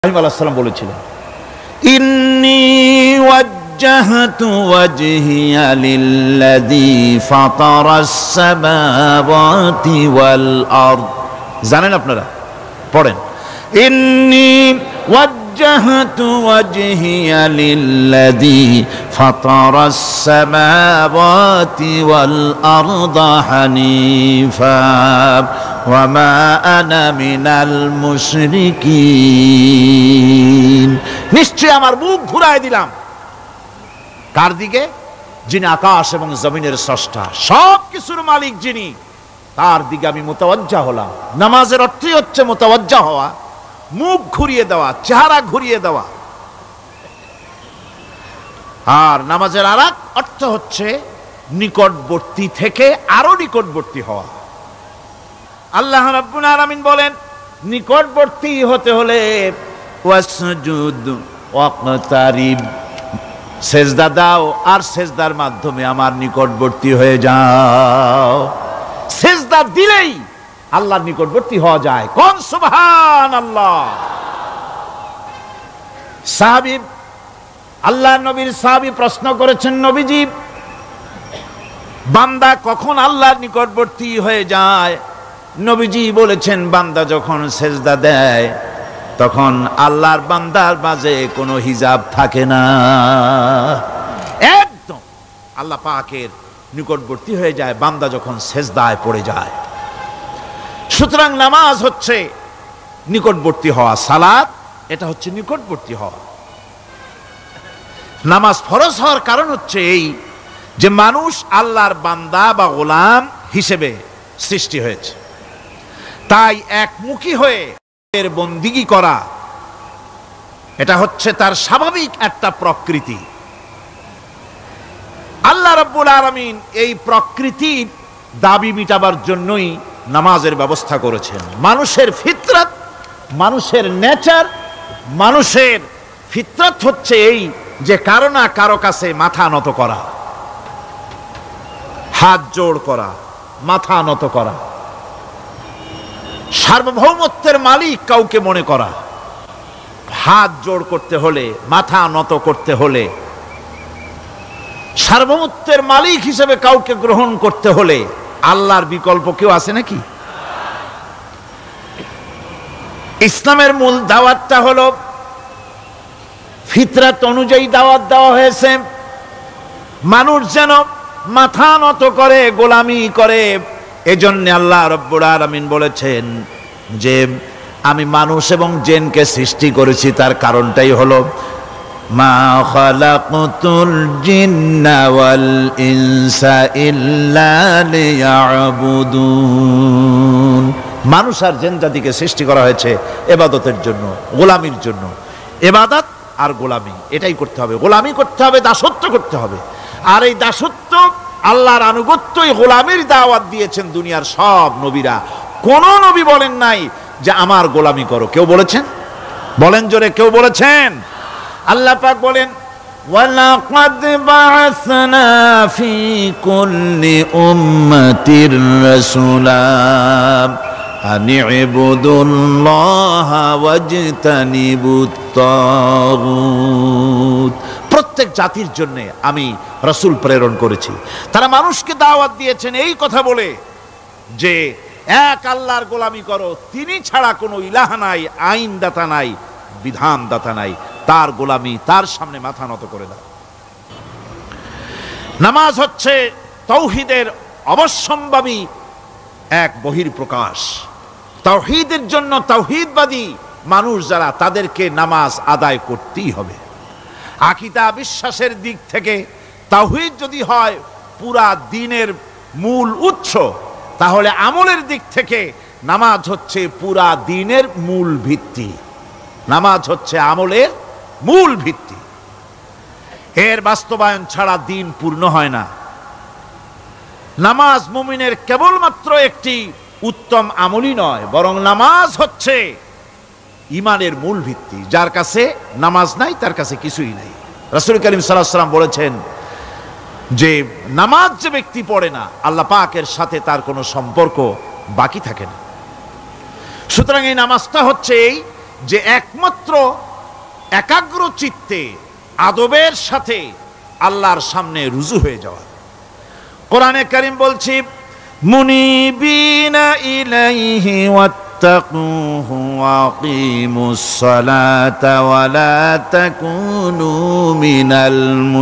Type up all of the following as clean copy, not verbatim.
ইব্রাহিম আলাইহিস সালাম বলেছিলেন, ইন্নী ওয়াজ্জাহতু ওয়াজহিয়া লিল্লাযী ফাতারাস সামাওয়াতি ওয়াল আরদ। জানেন আপনারা? পড়েন, ইন্নী ওয়াজ্জাহতু ওয়াজহিয়া লিল্লাযী ফাতারাস সামাওয়াতি ওয়াল আরদা হানিফা ওয়া মা আনা মিনাল মুশরিকিন। নিশ্চয় আমার মুখ ঘুরায় দিলাম কার দিকে? যিনি আকাশ এবং জমিনের স্রষ্টা, সব কিছুর মালিক যিনি, তার দিকে আমি মুতাওয়াজ্জা হলাম। নামাজের অর্থই হচ্ছে মুতাওয়াজ্জা হওয়া, মুখ ঘুরিয়ে দেওয়া, চেহারা ঘুরিয়ে দেওয়া। আর নামাজের আরেক অর্থ হচ্ছে নিকটবর্তী থেকে আরো নিকটবর্তী হওয়া। আল্লাহ রাব্বুল আলামিন বলেন, নিকটবর্তী হতে হলে ওয়াসজুদ ওয়াকতারিব, সেজদা দাও আর সেজদার মাধ্যমে আমার নিকটবর্তী হয়ে যাও। সেজদা দিলেই আল্লাহর নিকটবর্তী হওয়া যায়। কোন সুবহানাল্লাহ। সাহাবী, আল্লাহ নবীর সাহাবী প্রশ্ন করেছেন, নবীজি, বান্দা কখন আল্লাহর নিকটবর্তী হয়ে যায়? নবীজি বলেছেন, বান্দা যখন সেজদা দেয় তখন আল্লাহর বান্দার মাঝে কোনো হিজাব থাকে না, একদম আল্লাহ পাকের নিকটবর্তী হয়ে যায় বান্দা যখন সেজদায় পড়ে যায়। সুতরাং নামাজ হচ্ছে নিকটবর্তী হওয়া, সালাত এটা হচ্ছে নিকটবর্তী হওয়া। নামাজ ফরজ হওয়ার কারণ হচ্ছে এই যে মানুষ আল্লাহর বান্দা বা গোলাম হিসেবে সৃষ্টি হয়েছে, তাই একমুখী হয়ে এর বন্দিগি করা এটা হচ্ছে তার স্বাভাবিক একটা প্রকৃতি। আল্লাহ রাব্বুল আলামিন এই প্রকৃতির দাবি মিটাবার জন্যই নামাজের ব্যবস্থা করেছেন। মানুষের ফিতরাত, মানুষের নেচার, মানুষের ফিতরাত হচ্ছে এই যে কারো না কারো কাছে মাথা নত করা, হাত জোড় করা, মাথা নত করা, সার্বভৌমত্বের মালিক কাউকে মনে করা। হাত জোড় করতে হলে, মাথা নত করতে হলে, সার্বভৌমত্বের মালিক হিসেবে কাউকে গ্রহণ করতে হলে আল্লাহর বিকল্প কেউ আছে নাকি? ইসলামের মূল দাওয়াতটা হলো ফিতরাত অনুযায়ী দাওয়াত দেওয়া হয়েছে, মানুষ যেন মাথা নত করে, গোলামি করে। এজন্য আল্লাহ রাব্বুল আলামিন বলেছেন যে আমি মানুষ এবং জিনকে সৃষ্টি করেছি, তার কারণটাই হলো মা খালাকতুল জিন্না ওয়াল ইনসা ইল্লা লিয়াবুদুন। মানুষ আর জিন জাতিকে সৃষ্টি করা হয়েছে ইবাদতের জন্য, গোলামির জন্য। ইবাদত আর গোলামি এটাই করতে হবে, গোলামি করতে হবে, দাসত্ব করতে হবে। আর এই দাসত্ব, আল্লাহর আনুগত্যই গোলামির দাওয়াত দিয়েছেন দুনিয়ার সব নবীরা। কোন নবী বলেন নাই যে আমার গোলামি করো। কেউ বলেছেন? বলেন জোরে, কেউ বলেছেন? আল্লাহ পাক বলেন, ওয়ালাকাদ বা'আসনা ফি কুল্লি উম্মাতির রাসূলা আন ইবুদুল্লাহা ওয়াজতানিবুত তাগুত। প্রত্যেক জাতির জন্য আমি রাসূল প্রেরণ করেছি, তারা মানুষকে দাওয়াত দিয়েছেন এই কথা বলে যে এক আল্লাহর গোলামি করো, তিনি ছাড়া কোনো ইলাহ নাই, আইনদাতা নাই, বিধানদাতা নাই, তার গোলামি, তার সামনে মাথা নত করে দাও। নামাজ হচ্ছে তাওহীদের অবশ্যম্ভাবী এক বহির্প্রকাশ। তাওহীদের জন্য তাওহীদবাদী মানুষ যারা, তাদেরকে নামাজ আদায় করতেই হবে। আকীদা বিশ্বাসের দিক থেকে তাওহীদ যদি হয় পুরা দ্বীনের মূল উৎস, তাহলে আমলের দিক থেকে নামাজ হচ্ছে পুরা দ্বীনের মূল ভিত্তি। নামাজ হচ্ছে আমলের মূল ভিত্তি, এর বাস্তবায়ন ছাড়া দ্বীন পূর্ণ হয় না। নামাজ মুমিনের কেবলমাত্র একটি উত্তম আমলই নয়, বরং নামাজ হচ্ছে ঈমানের মূল ভিত্তি। যার কাছে নামাজ নাই তার কাছে কিছুই নাই। রাসূল করিম সাল্লাল্লাহু আলাইহি ওয়াসাল্লাম বলেছেন যে নামাজ যে ব্যক্তি পড়ে না, আল্লাহ পাকের সাথে তার কোনো সম্পর্ক বাকি থাকে না। সুতরাং এই নামাজটা হচ্ছে এই যে একমাত্র একাগ্র চিত্তে আদবের সাথে আল্লাহর সামনে রুজু হয়ে যাওয়া। কোরআনে কারীম বলছি, মুনিবিনা ইলাইহি ওয়াত্তাকুহু ওয়াকিমুস সালাতা ওয়া লা তাকুনু মিনাল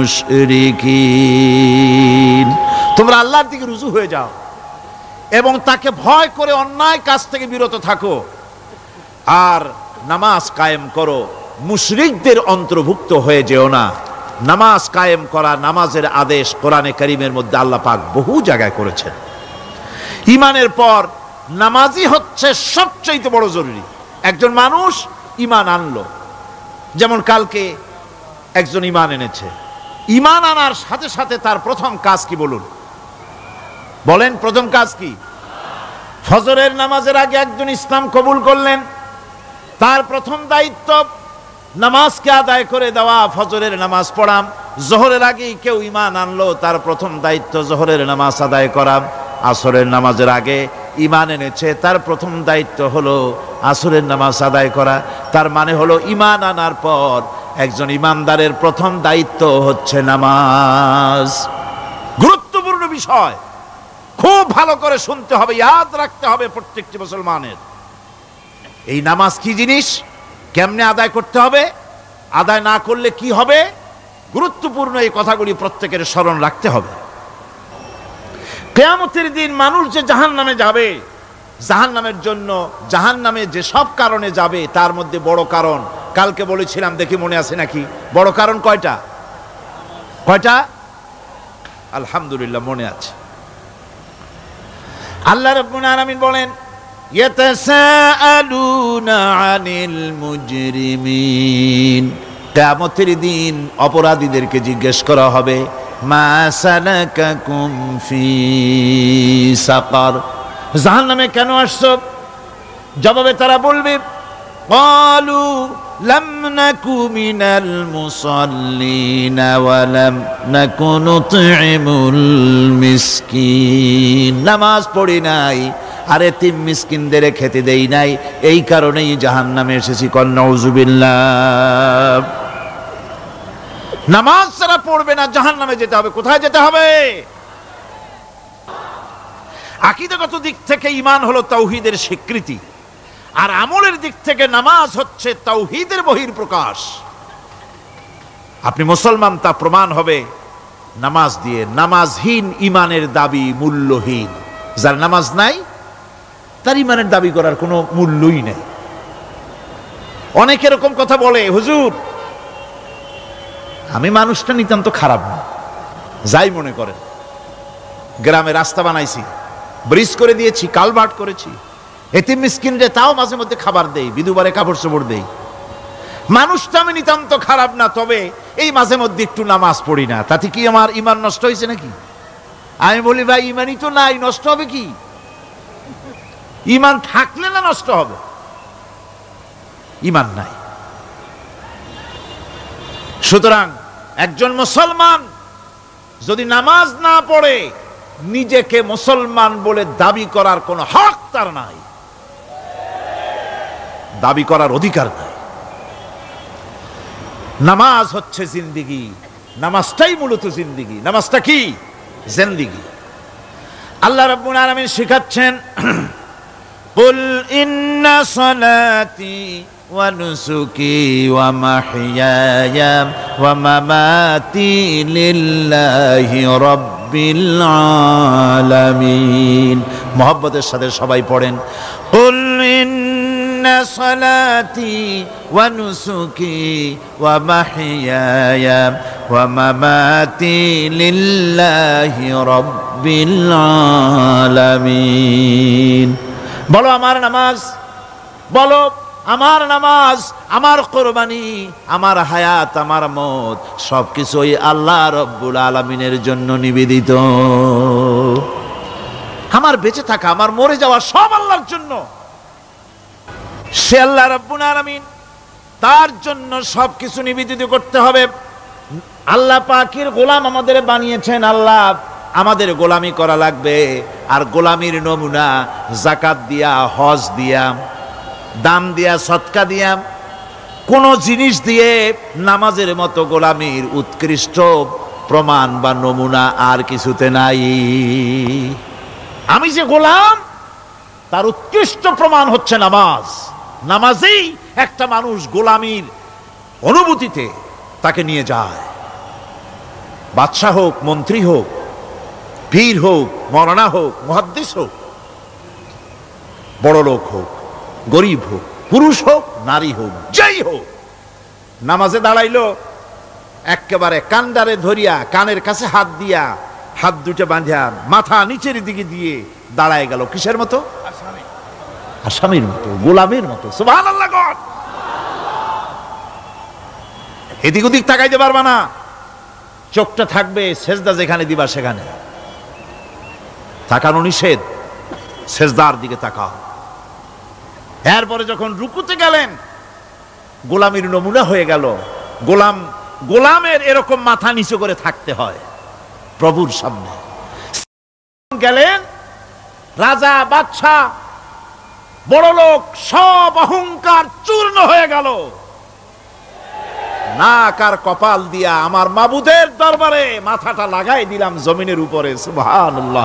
মুশরিকিন। তোমরা আল্লাহর দিকে রুজু হয়ে যাও এবং তাকে ভয় করে অন্যায় কাজ থেকে বিরত থাকো, আর নামাজ কায়েম করো, মুশরিকদের অন্তর্ভুক্ত হয়ে যেও না। নামাজ কায়েম করা, নামাজের আদেশ কোরআনে কারীমের মধ্যে আল্লাহ পাক বহু জায়গায় করেছেন। ঈমানের পর নামাজই হচ্ছে সবচেয়ে বড় জরুরি। একজন মানুষ ঈমান আনলো, যেমন কালকে একজন ঈমান এনেছে, ঈমান আনার সাথে সাথে তার প্রথম কাজ কি বলুন? বলেন, প্রথম কাজ কি? ফজরের নামাজের আগে একজন ইসলাম কবুল করলেন, তার প্রথম দায়িত্ব নামাজকে আদায় করে দেওয়া, ফজরের নামাজ পড়াম। জোহরের আগেই কেউ ঈমান আনলো, তার প্রথম দায়িত্ব জোহরের নামাজ আদায় করা। আসরের নামাজের আগে ঈমান এনেছে, তার প্রথম দায়িত্ব হলো আসরের নামাজ আদায় করা। তার মানে হলো ঈমান আনার পর একজন ঈমানদারের প্রথম দায়িত্ব হচ্ছে নামাজ। গুরুত্বপূর্ণ বিষয়, খুব ভালো করে শুনতে হবে, ইয়াদ রাখতে হবে প্রত্যেকটি মুসলমানের। এই নামাজ কি জিনিস, কেমনে আদায় করতে হবে, আদায় না করলে কি হবে, গুরুত্বপূর্ণ এই কথাগুলি প্রত্যেকের স্মরণ রাখতে হবে। কিয়ামতের দিন মানুষ যে জাহান্নামে যাবে, জাহান্নামের জন্য, জাহান্নামে যে সব কারণে যাবে তার মধ্যে বড় কারণ কালকে বলেছিলাম, দেখি মনে আছে নাকি? বড় কারণ কয়টা? কয়টা? আলহামদুলিল্লাহ মনে আছে। আল্লাহ রাব্বুল আলামিন বলেন, ইয়াতাসাআলুনা আনিল মুজরিমিন। কিয়ামতের দিন অপরাধীদেরকে জিজ্ঞেস করা হবে, মা সালাকাকুম ফি সাকার, জাহান্নামে কেন আসছো? জবাবে তারা বলবে, ক্বালু লাম নাকু মিনাল মুসাল্লিনা ওয়া লাম নাকু নুতঈমুল মিসকিন। নামাজ পড়ি নাই আর এতিম মিসকিনদের খেতে দেই নাই, এই কারণেই জাহান্নামে এসেছি। কল নাউযুবিল্লাহ। নামাজ যারা পড়বে না জাহান্নামে যেতে হবে। কোথায় যেতে হবে? আকীদাগত দিক থেকে ঈমান হলো তাওহীদের স্বীকৃতি, আর আমলের দিক থেকে নামাজ হচ্ছে তাওহীদের বহিঃপ্রকাশ। আপনি মুসলমান তা প্রমাণ হবে নামাজ দিয়ে। নামাজহীন ঈমানের দাবি মূল্যহীন। যার নামাজ নাই তার ঈমানের দাবি করার কোনো মূল্যই নেই। অনেক এরকম কথা বলে, হুজুর আমি মানুষটা নিতান্ত খারাপ না, যাই মনে করেন, গ্রামে রাস্তা বানাইছি, ব্রিজ করে দিয়েছি, কালভার্ট করেছি, এতিম মিসকিনরে তাও মাঝে মধ্যে খাবার দেই, বিধবারে কাপড় চোপড় দেই, মানুষটা আমি নিতান্ত খারাপ না, তবে এই মাঝে মধ্যে একটু নামাজ পড়ি না, তাতে কি আমার ঈমান নষ্ট হয়েছে নাকি? আমি বলি, ভাই ঈমানই তো নাই, নষ্ট হবে কি? ঈমান থাকলে না নষ্ট হবে? ঈমান নাই। সুতরাং একজন মুসলমান যদি নামাজ না পড়ে, নিজেকে মুসলমান বলে দাবি করার কোনো হক তার নাই, দাবি করার অধিকার নাই। নামাজ হচ্ছে জিন্দেগি, নামাজটাই মূলত জিন্দেগি। নামাজটা কি? জিন্দেগি। আল্লাহ রাব্বুল আলামিন শিখাচ্ছেন, কুল ইন্না সালাতি ওয়া নুসুকি ওয়া মাহইয়ায়া ওয়া মামাতি লিল্লাহি রাব্বিল আলামিন। মুহাব্বতের সাথে সবাই পড়েন, কুল ইন্না সালাতি ওয়া নুসুকি ওয়া মাহইয়ায়া ওয়া মামাতি লিল্লাহি রাব্বিল আলামিন। বলো আমার নামাজ, বলো আমার নামাজ, আমার কোরবানি, আমার হায়াত, আমার মত সবকিছুই আল্লাহ রব্বুল আলামিনের জন্য নিবেদিত। আমার বেঁচে থাকা, আমার মরে যাওয়া সব আল্লাহর জন্য। সে আল্লাহ রব্বুল আলামিন, তার জন্য সবকিছু নিবেদিত করতে হবে। আল্লাহ পাকের গোলাম আমাদের বানিয়েছেন, আল্লাহ আমাদের গোলামি করা লাগবে। আর গোলামির নমুনা জাকাত দিয়া, হজ দিয়া, দান দিয়া, সদকা দিয়া, কোন জিনিস দিয়ে নামাজের মতো গোলামির উৎকৃষ্ট প্রমাণ বা নমুনা আর কিছুতে নাই। আমি যে গোলাম তার উৎকৃষ্ট প্রমাণ হচ্ছে নামাজ। নামাজেই একটা মানুষ গোলামির অনুভূতিতে তাকে নিয়ে যায়। বাদশাহ হোক, মন্ত্রী হোক, পীর হোক, মৌলানা হোক, মুহাদ্দিস হোক, বড় লোক হোক, গরিব হোক, পুরুষ হোক, নারী হোক, যেই হোক, নামাজে দাঁড়াইলো, একেবারে কান্ডারে ধরিয়া কানের কাছে হাত দিয়া, হাত দুটো বাঁধিয়া মাথা নিচের দিকে দিয়ে দাঁড়ায় গেল। কিসের মতো? আসামির মতো, গোলামের মতো। সুবহানাল্লাহ। এদিক ওদিক তাকাইতে পারবা না, চোখটা থাকবে সেজদা যেখানে দিবা সেখানে। তাকানো নিষেধ, সেজদার দিকে তাকাও। এরপরে যখন রুকুতে গেলেন, গোলামির নমুনা হয়ে গেল। গোলামের এরকম মাথা নিচু করে থাকতে হয় প্রভুর সামনে। গেলেন, রাজা, বাদশাহ, বড় লোক, সব অহংকার চূর্ণ হয়ে গেল। নাক আর কপাল দিয়া আমার মাবুদের দরবারে মাথাটা লাগাই দিলাম জমিনের উপরে। সুবহানাল্লাহ।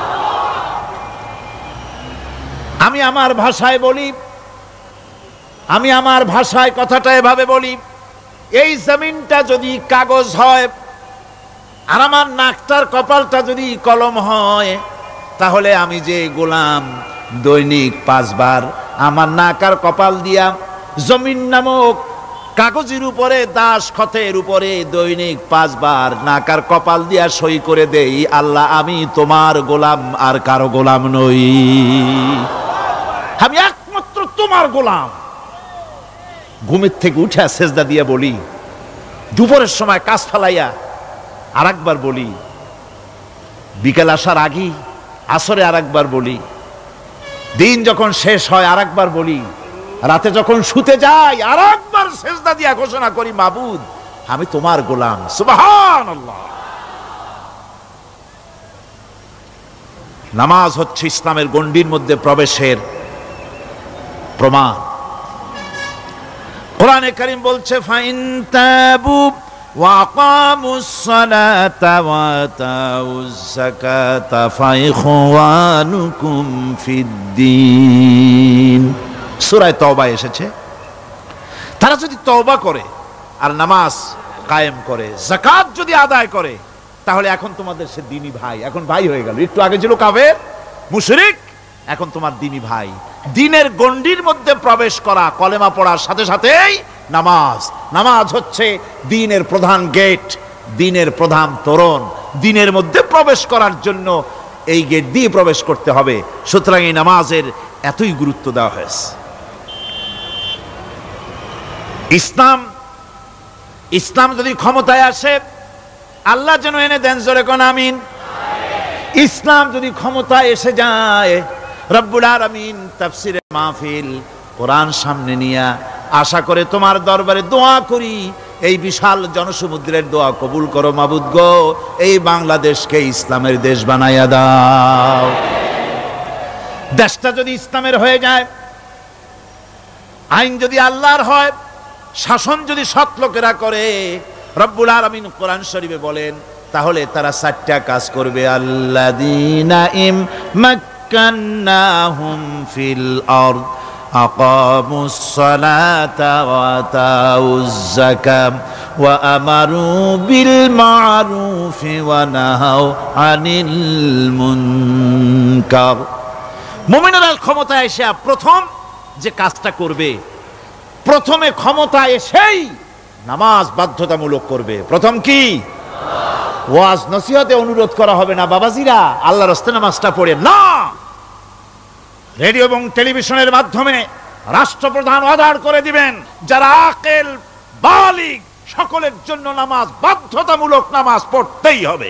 আমি আমার ভাষায় বলি, আমি আমার ভাষায় কথাটা এভাবে বলি, এই জমিনটা যদি কাগজ হয় আর আমার নাকটার কপালটা যদি কলম হয়, তাহলে আমি যে গোলাম দৈনিক 5 বার আমার নাক আর কপাল দিয়া জমিন নামক কাগজের উপরে, দাস খতের উপরে দৈনিক 5 বার নাক আর কপাল দিয়া সই করে দেই, আল্লাহ আমি তোমার গোলাম আর কারো গোলাম নই, আমি একমাত্র তোমার গোলাম। ঘুমের থেকে উঠে সেজদা দিয়া বলি, দুপুরের সময় কাজ ফালাইয়া আর একবার বলি, বিকেল আসার আগেই আসরে আর একবার বলি, দিন যখন শেষ হয় আর একবার বলি, রাতে যখন শুতে যাই আর একবার সেজদা দিয়া ঘোষণা করি, মাবুদ আমি তোমার গোলাম। সুবহানাল্লাহ। নামাজ হচ্ছে ইসলামের গণ্ডির মধ্যে প্রবেশের প্রমাণ। কোরআনে কারীম বলছে, ফাইন তাবু ওয়া আকামুস সালাতা ওয়া আতাউজ যাকাতা ফাইখওয়ানুকুম ফিদ্দীন। সূরা তওবা এসেছে, তারা যদি তওবা করে আর নামাজ কায়েম করে, যাকাত যদি আদায় করে, তাহলে এখন তোমাদের সে দ্বীনি ভাই, এখন ভাই হয়ে গেল। একটু আগে ছিল কাফের, মুশরিক, এখন তোমার দ্বীনি ভাই। দ্বীনের গণ্ডির মধ্যে প্রবেশ করা, কলেমা পড়ার সাথে সাথেই নামাজ। নামাজ হচ্ছে দ্বীনের প্রধান গেট, দ্বীনের প্রধান তোরণ। দ্বীনের মধ্যে প্রবেশ করার জন্য এই গেট দিয়ে প্রবেশ করতে হবে। সুতরাং এই নামাজের এতই গুরুত্ব দেওয়া হয়েছে। ইসলাম যদি ক্ষমতায় আসে, আল্লাহ যেন এনে দেন, জোরে কোন আমিন। ইসলাম যদি ক্ষমতায় এসে যায়, রব্বুল আলামিন তাফসিরে মাহফিল, কোরআন সামনে নিয়ে আশা করে তোমার দরবারে দোয়া করি, এই বিশাল জনসমুদ্রের দোয়া কবুল করো মাবুদ গো, এই বাংলাদেশকে ইসলামের দেশ বানাইয়া দাও। দেশটা যদি ইসলামের হয়ে যায়, আইন যদি আল্লাহর হয়, শাসন যদি সৎ লোকেরা করে, রব্বুল আলামিন কোরআন শরীফে বলেন, তাহলে তারা 4টা কাজ করবে। আল্লাযীনা মাক্কান্নাহুম ফিল আরদ আকামুস সালাতা ওয়া আতাউজ যাকাত ওয়া আমারু বিল মা'রুফি ওয়া নাহাউ আনিল মুনকার। মুমিনেরা ক্ষমতায় এসে প্রথম যে কাজটা করবে, প্রথমে ক্ষমতা এসেই নামাজ বাধ্যতামূলক করবে। প্রথম কি? ওয়াজ নসিহতে অনুরোধ করা হবে না, বাবাজিরা আল্লাহর রাস্তায় নামাজটা পড়ে না। রেডিও এবং টেলিভিশনের মাধ্যমে রাষ্ট্রপ্রধান অর্ডার করে দিবেন, যারা আকেল বালিগ সকলের জন্য নামাজ বাধ্যতামূলক, নামাজ পড়তেই হবে,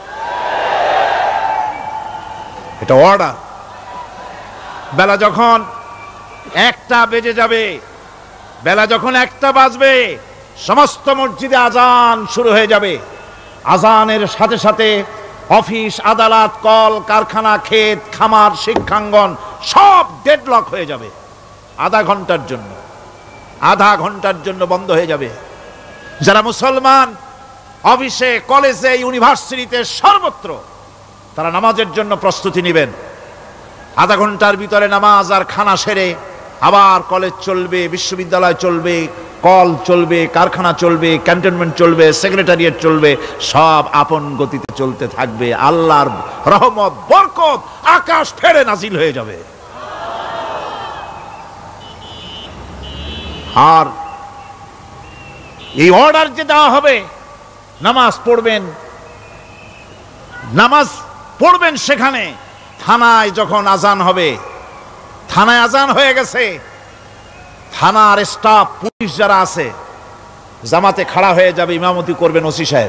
এটা অর্ডার। বেলা যখন 1টা বেজে যাবে, বেলা যখন 1টা বাজবে, সমস্ত মসজিদে আজান শুরু হয়ে যাবে। আজানের সাথে সাথে অফিস, আদালত, কল কারখানা, ক্ষেত খামার, শিক্ষাঙ্গন সব ডেডলক হয়ে যাবে আধা ঘন্টার জন্য। আধা ঘন্টার জন্য বন্ধ হয়ে যাবে। যারা মুসলমান অফিসে, কলেজে, ইউনিভার্সিটিতে, সর্বত্র তারা নামাজের জন্য প্রস্তুতি নেবেন। আধা ঘন্টার ভিতরে নামাজ আর খানা সেরে আবার কলেজ চলবে, বিশ্ববিদ্যালয় চলবে, কল চলবে, কারখানা চলবে, ক্যান্টনমেন্ট চলবে, সেক্রেটারিয়েট চলবে, সব আপন গতিতে চলতে থাকবে। আল্লাহর রহমত, বরকত আকাশ ফেড়ে নাজিল হয়ে যাবে। আর এই অর্ডার যে দেওয়া হবে, নামাজ পড়বেন, নামাজ পড়বেন সেখানে। থানায় যখন আজান হবে, থানায় আজান হয়ে গেছে, থানার স্টাফ, পুলিশ যারা আছে জামাতে খাড়া হয়ে যাবে, ইমামতি করবেন ওসি সাহেব।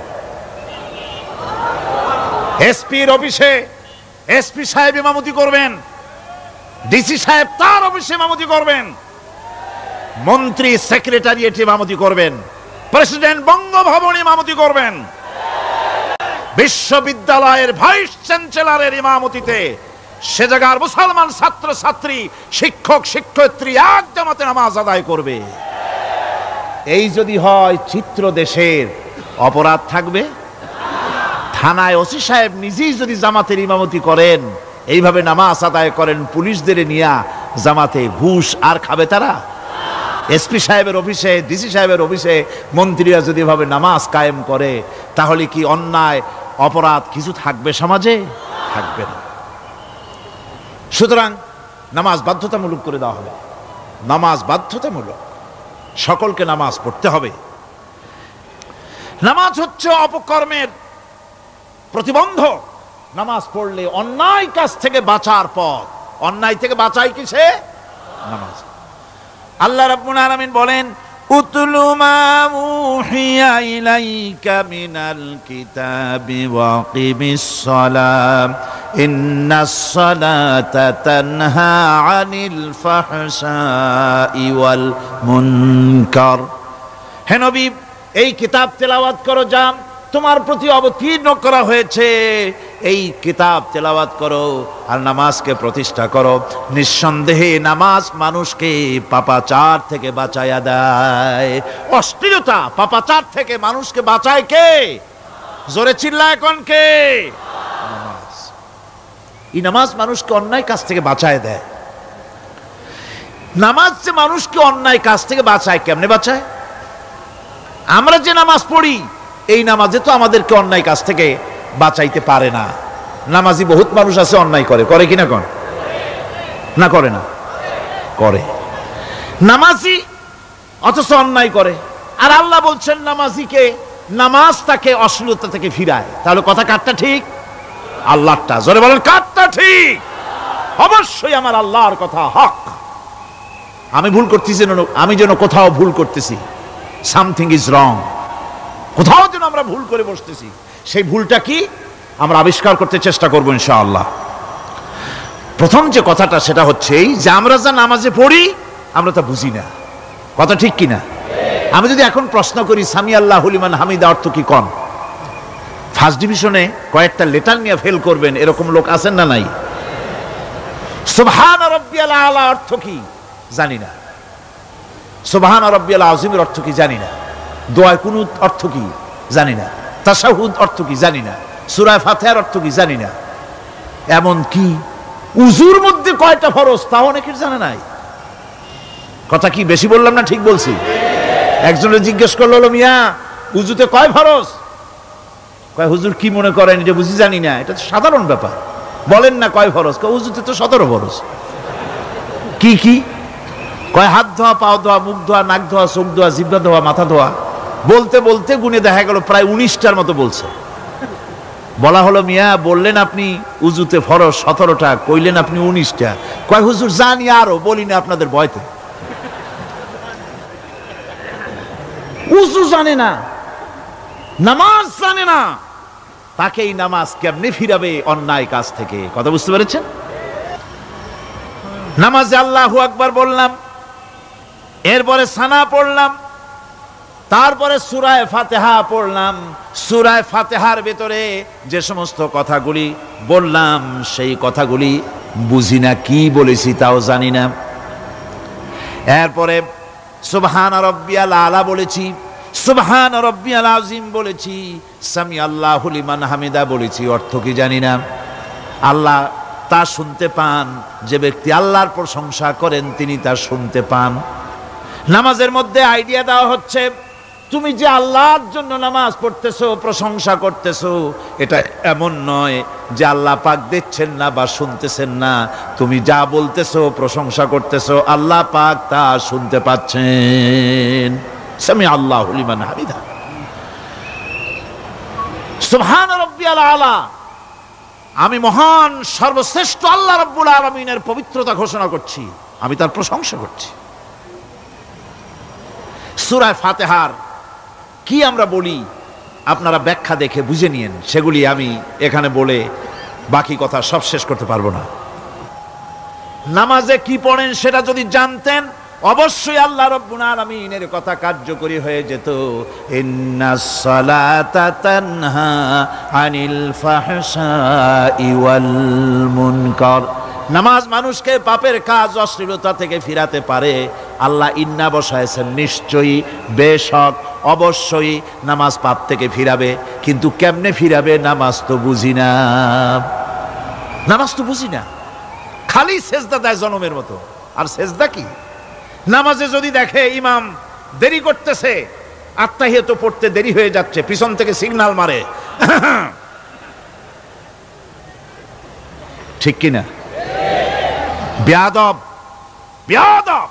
এসপির অফিসে এসপি সাহেব ইমামতি করবেন, ডিসি সাহেব তার অফিসে ইমামতি করবেন, মন্ত্রী সেক্রেটারিয়েট ইমামতি করবেন, প্রেসিডেন্ট বঙ্গভবনে ইমামতি করবেন, বিশ্ববিদ্যালয়ের ভাইস চ্যান্সেলরের ইমামতিতে সে জায়গার মুসলমান ছাত্র ছাত্রী, শিক্ষক শিক্ষয়িত্রী এক জামাতে নামাজ আদায় করবে। এই যদি হয় চিত্র দেশের, অপরাধ থাকবে? থানায় ওসি সাহেব নিজেই যদি জামাতের ইমামতি করেন, এইভাবে নামাজ আদায় করেন পুলিশদের নিয়ে জামাতে, ঘুষ আর খাবে তারা? এসপি সাহেবের অফিসে, ডিসি সাহেবের অফিসে মন্ত্রীরা যদি এভাবে নামাজ কায়েম করে, তাহলে কি অন্যায় অপরাধ কিছু থাকবে সমাজে? থাকবে না। সুতরাং নামাজ বাধ্যতামূলক করে দেওয়া হবে। নামাজ বাধ্যতামূলক, সকলকে নামাজ পড়তে হবে। নামাজ হচ্ছে অপকর্মের প্রতিবন্ধক। নামাজ পড়লে অন্যায় কাজ থেকে বাঁচার পথ। অন্যায় থেকে বাঁচাই কিসে? নামাজ। আল্লাহ রাব্বুল আলামিন বলেন, উতলু মা উহিয়া ইলাইকা মিনাল কিতাবি ওয়া কিমিস সালাম ইন্নাস সালাতা তানহা আনিল ফাহশাই ওয়াল মুনকার। হে নবী, এই কিতাব তেলাওয়াত করো, যা তোমার প্রতি অবতীর্ণ করা হয়েছে, এই কিতাব তেলাওয়াত করো আর নামাজকে প্রতিষ্ঠা করো। নিঃসন্দেহে নামাজ মানুষকে পাপাচার থেকে বাঁচায়া দেয়। অশ্লীলতা, পাপাচার থেকে মানুষকে বাঁচায় কে? জোরে চিল্লায় এখন কে? নামাজ। এই নামাজ মানুষকে অন্যায় কাজ থেকে বাঁচায় দেয়। নামাজ যে মানুষকে অন্যায় কাজ থেকে বাঁচায়, কেমনে বাঁচায়? আমরা যে নামাজ পড়ি, এই নামাজে তো আমাদেরকে অন্যায় কাজ থেকে বাঁচাইতে পারে না। নামাজি বহুত মানুষ আছে অন্যায় করে, করে কিনা? কোন না করে না? করে। নামাজি অথচ অন্যায় করে। আর আল্লাহ বলছেন নামাজিকে, নামাজ তাকে অশ্লীলতা থেকে ফিরায়। তাহলে কথা কারটা ঠিক? আল্লাহরটা। জোরে বলেন, কারটা ঠিক? অবশ্যই আমার আল্লাহর কথা হক। আমি ভুল করতেছি, আমি যেন কোথাও ভুল করতেছি, সামথিং ইজ রং, কোথাও যেন আমরা ভুল করে বসতেছি, সেই ভুলটা কি আমরা আবিষ্কার করতে চেষ্টা করবো ইনশাআল্লাহ। প্রথম যে কথাটা সেটা হচ্ছে এই যে আমরা যা নামাজে পড়ি আমরা তা বুঝি না। কথা ঠিক কিনা? আমি যদি এখন প্রশ্ন করি সামি আল্লাহু লিমান হামিদা অর্থ কি কোন, ফার্স্ট ডিভিশনে কয়েকটা লেটার নিয়ে ফেল করবেন এরকম লোক আছেন না নাই? সুবহান রাব্বিয়াল আলা অর্থ কি জানি না, সুবহান রাব্বিয়াল আযীমের অর্থ কি জানি না, দোয়ায় কুনুত অর্থ কি জানি না, তাশাহুদ অর্থ কি জানি না, সূরা ফাতিহার অর্থ কি জানি না, এমন কি উযুর মধ্যে কয়টা ফরজ তা অনেকের জানা নাই। কথা কি বেশি বললাম না ঠিক বলছি? একজনে জিজ্ঞেস করলো, মিয়া উযুতে কয় ফরজ? কয় হুজুর কি মনে করেন এটা বুঝি জানি না, এটা তো সাধারণ ব্যাপার, বলেন না কয় ফরজ? কয় উযুতে তো 17 ফরজ। কি কি? কয় হাত ধোয়া, পাও ধোয়া, মুখ ধোয়া, নাক ধোয়া, চোখ ধোয়া, জিহ্বা ধোয়া, মাথা ধোয়া। বলতে বলতে গুনে দেখা গেল প্রায় 19টার মতো বলছে। বলা হলো, মিয়া বললেন আপনি উযুতে ফরজ 17টা, কইলেন আপনি 19টা। কয় হুজুর জানি আরো, বলি না আপনাদের ভয়তে। উযু জানে না, নামাজ জানে না, তাকে এই নামাজ কেমনে ফিরাবে অন্যায় কাজ থেকে? কথা বুঝতে পেরেছেন? নামাজে আল্লাহু আকবার বললাম, এরপরে সানা পড়লাম, তারপরে সূরা ফাতিহা পড়লাম। সূরা ফাতিহার ভেতরে যে সমস্ত কথাগুলি বললাম সেই কথাগুলি বুঝি না, কি বলেছি তাও জানি না। এরপরে সুবহান রাব্বিয়াল আলা বলেছি, সুবহান রাব্বিয়াল আযীম বলেছি, সামি আল্লাহু লিমান হামিদা বলেছি। অর্থ কি জানি না। আল্লাহ তা শুনতে পান, যে ব্যক্তি আল্লাহর প্রশংসা করেন তিনি তা শুনতে পান। নামাজের মধ্যে আইডিয়া দেওয়া হচ্ছে, তুমি যে আল্লাহর জন্য নামাজ পড়তেছো, প্রশংসা করতেছো, এটা এমন নয় যে আল্লাহ পাক দেখছেন না বা শুনতেছেন না। তুমি যা বলতেছো, প্রশংসা করতেছো, আল্লাহ পাক তা শুনতে পাচ্ছেন। সামি আল্লাহু লিমান হামিদা। সুবহান রাব্বিয়াল আলা, আমি মহান সর্বশ্রেষ্ঠ আল্লাহ রাব্বুল আলামিনের পবিত্রতা ঘোষণা করছি, আমি তার প্রশংসা করছি। সূরা ফাতিহার কি আমরা বলি আপনারা ব্যাখ্যা দেখে বুঝে নিয়েন, সেগুলি আমি এখানে বলে বাকি কথা সব শেষ করতে পারবো না। নামাজে কি পড়েন সেটা যদি জানতেন, অবশ্যই আল্লাহ রাব্বুল আলামিনের কথা কার্যকরী হয়ে যেত। ইন্নাস সালাতা তানহা আনিল ফাহশাই ওয়াল মুনকার। নামাজ মানুষকে পাপের কাজ, অশ্লীলতা থেকে ফিরাতে পারে। আল্লাহ ইন্না বসায়ছেন, নিশ্চয়ই, বেশক, অবশ্যই নামাজ পাপ থেকে ফিরাবে। কিন্তু কেমনে ফিরাবে নামাজ তো বুঝি না, নামাজ তো বুঝি না। খালি সেজদা দেয় জনমের মতো, আর সেজদা কি? নামাজে যদি দেখে ইমাম দেরি করতেছে, আত্তাহিয়াত পড়তে দেরি হয়ে যাচ্ছে, পিছন থেকে সিগন্যাল মারে, ঠিক কিনা? বেয়াদব, বেয়াদব।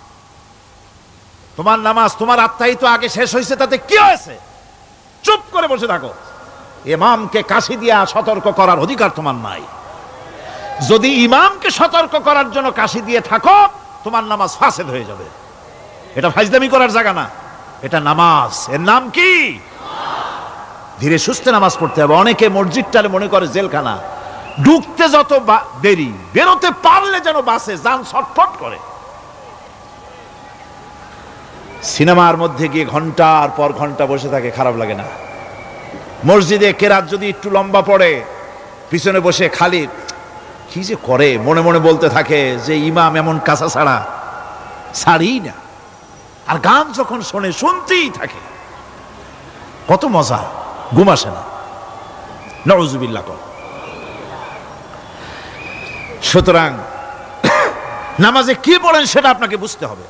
তোমার নামাজ, তোমার আত্তাহিয়াত আগে শেষ হয়েছে, তাতে কি হয়েছে? চুপ করে বসে থাকো। ইমামকে কাশি দিয়া সতর্ক করার অধিকার তোমার নাই। যদি ইমামকে সতর্ক করার জন্য কাশি দিয়ে থাকো, তোমার নামাজ ফাসেদ হয়ে যাবে। এটা ফাজলামি করার জায়গা না, এটা নামাজ। এর নাম কি? ধীরে সুস্থে নামাজ পড়তে হবে। অনেকে মসজিদটারে মনে করে জেলখানা, ঢুকতে যত দেরি, বেরোতে পারলে যেন বাসে যান ছটফট করে। সিনেমার মধ্যে গিয়ে ঘন্টার পর ঘন্টা বসে থাকে, খারাপ লাগে না? মসজিদে কেরাত যদি একটু লম্বা পড়ে, পিছনে বসে খালি কি যে করে মনে মনে বলতে থাকে যে ইমাম এমন কাঁচা ছাড়া ছাড়ি না। আর গান যখন শোনে, শুনতেই থাকে, কত মজা, ঘুম আসে না। নাউযুবিল্লাহ। সুতরাং নামাজে কি পড়েন সেটা আপনাকে বুঝতে হবে।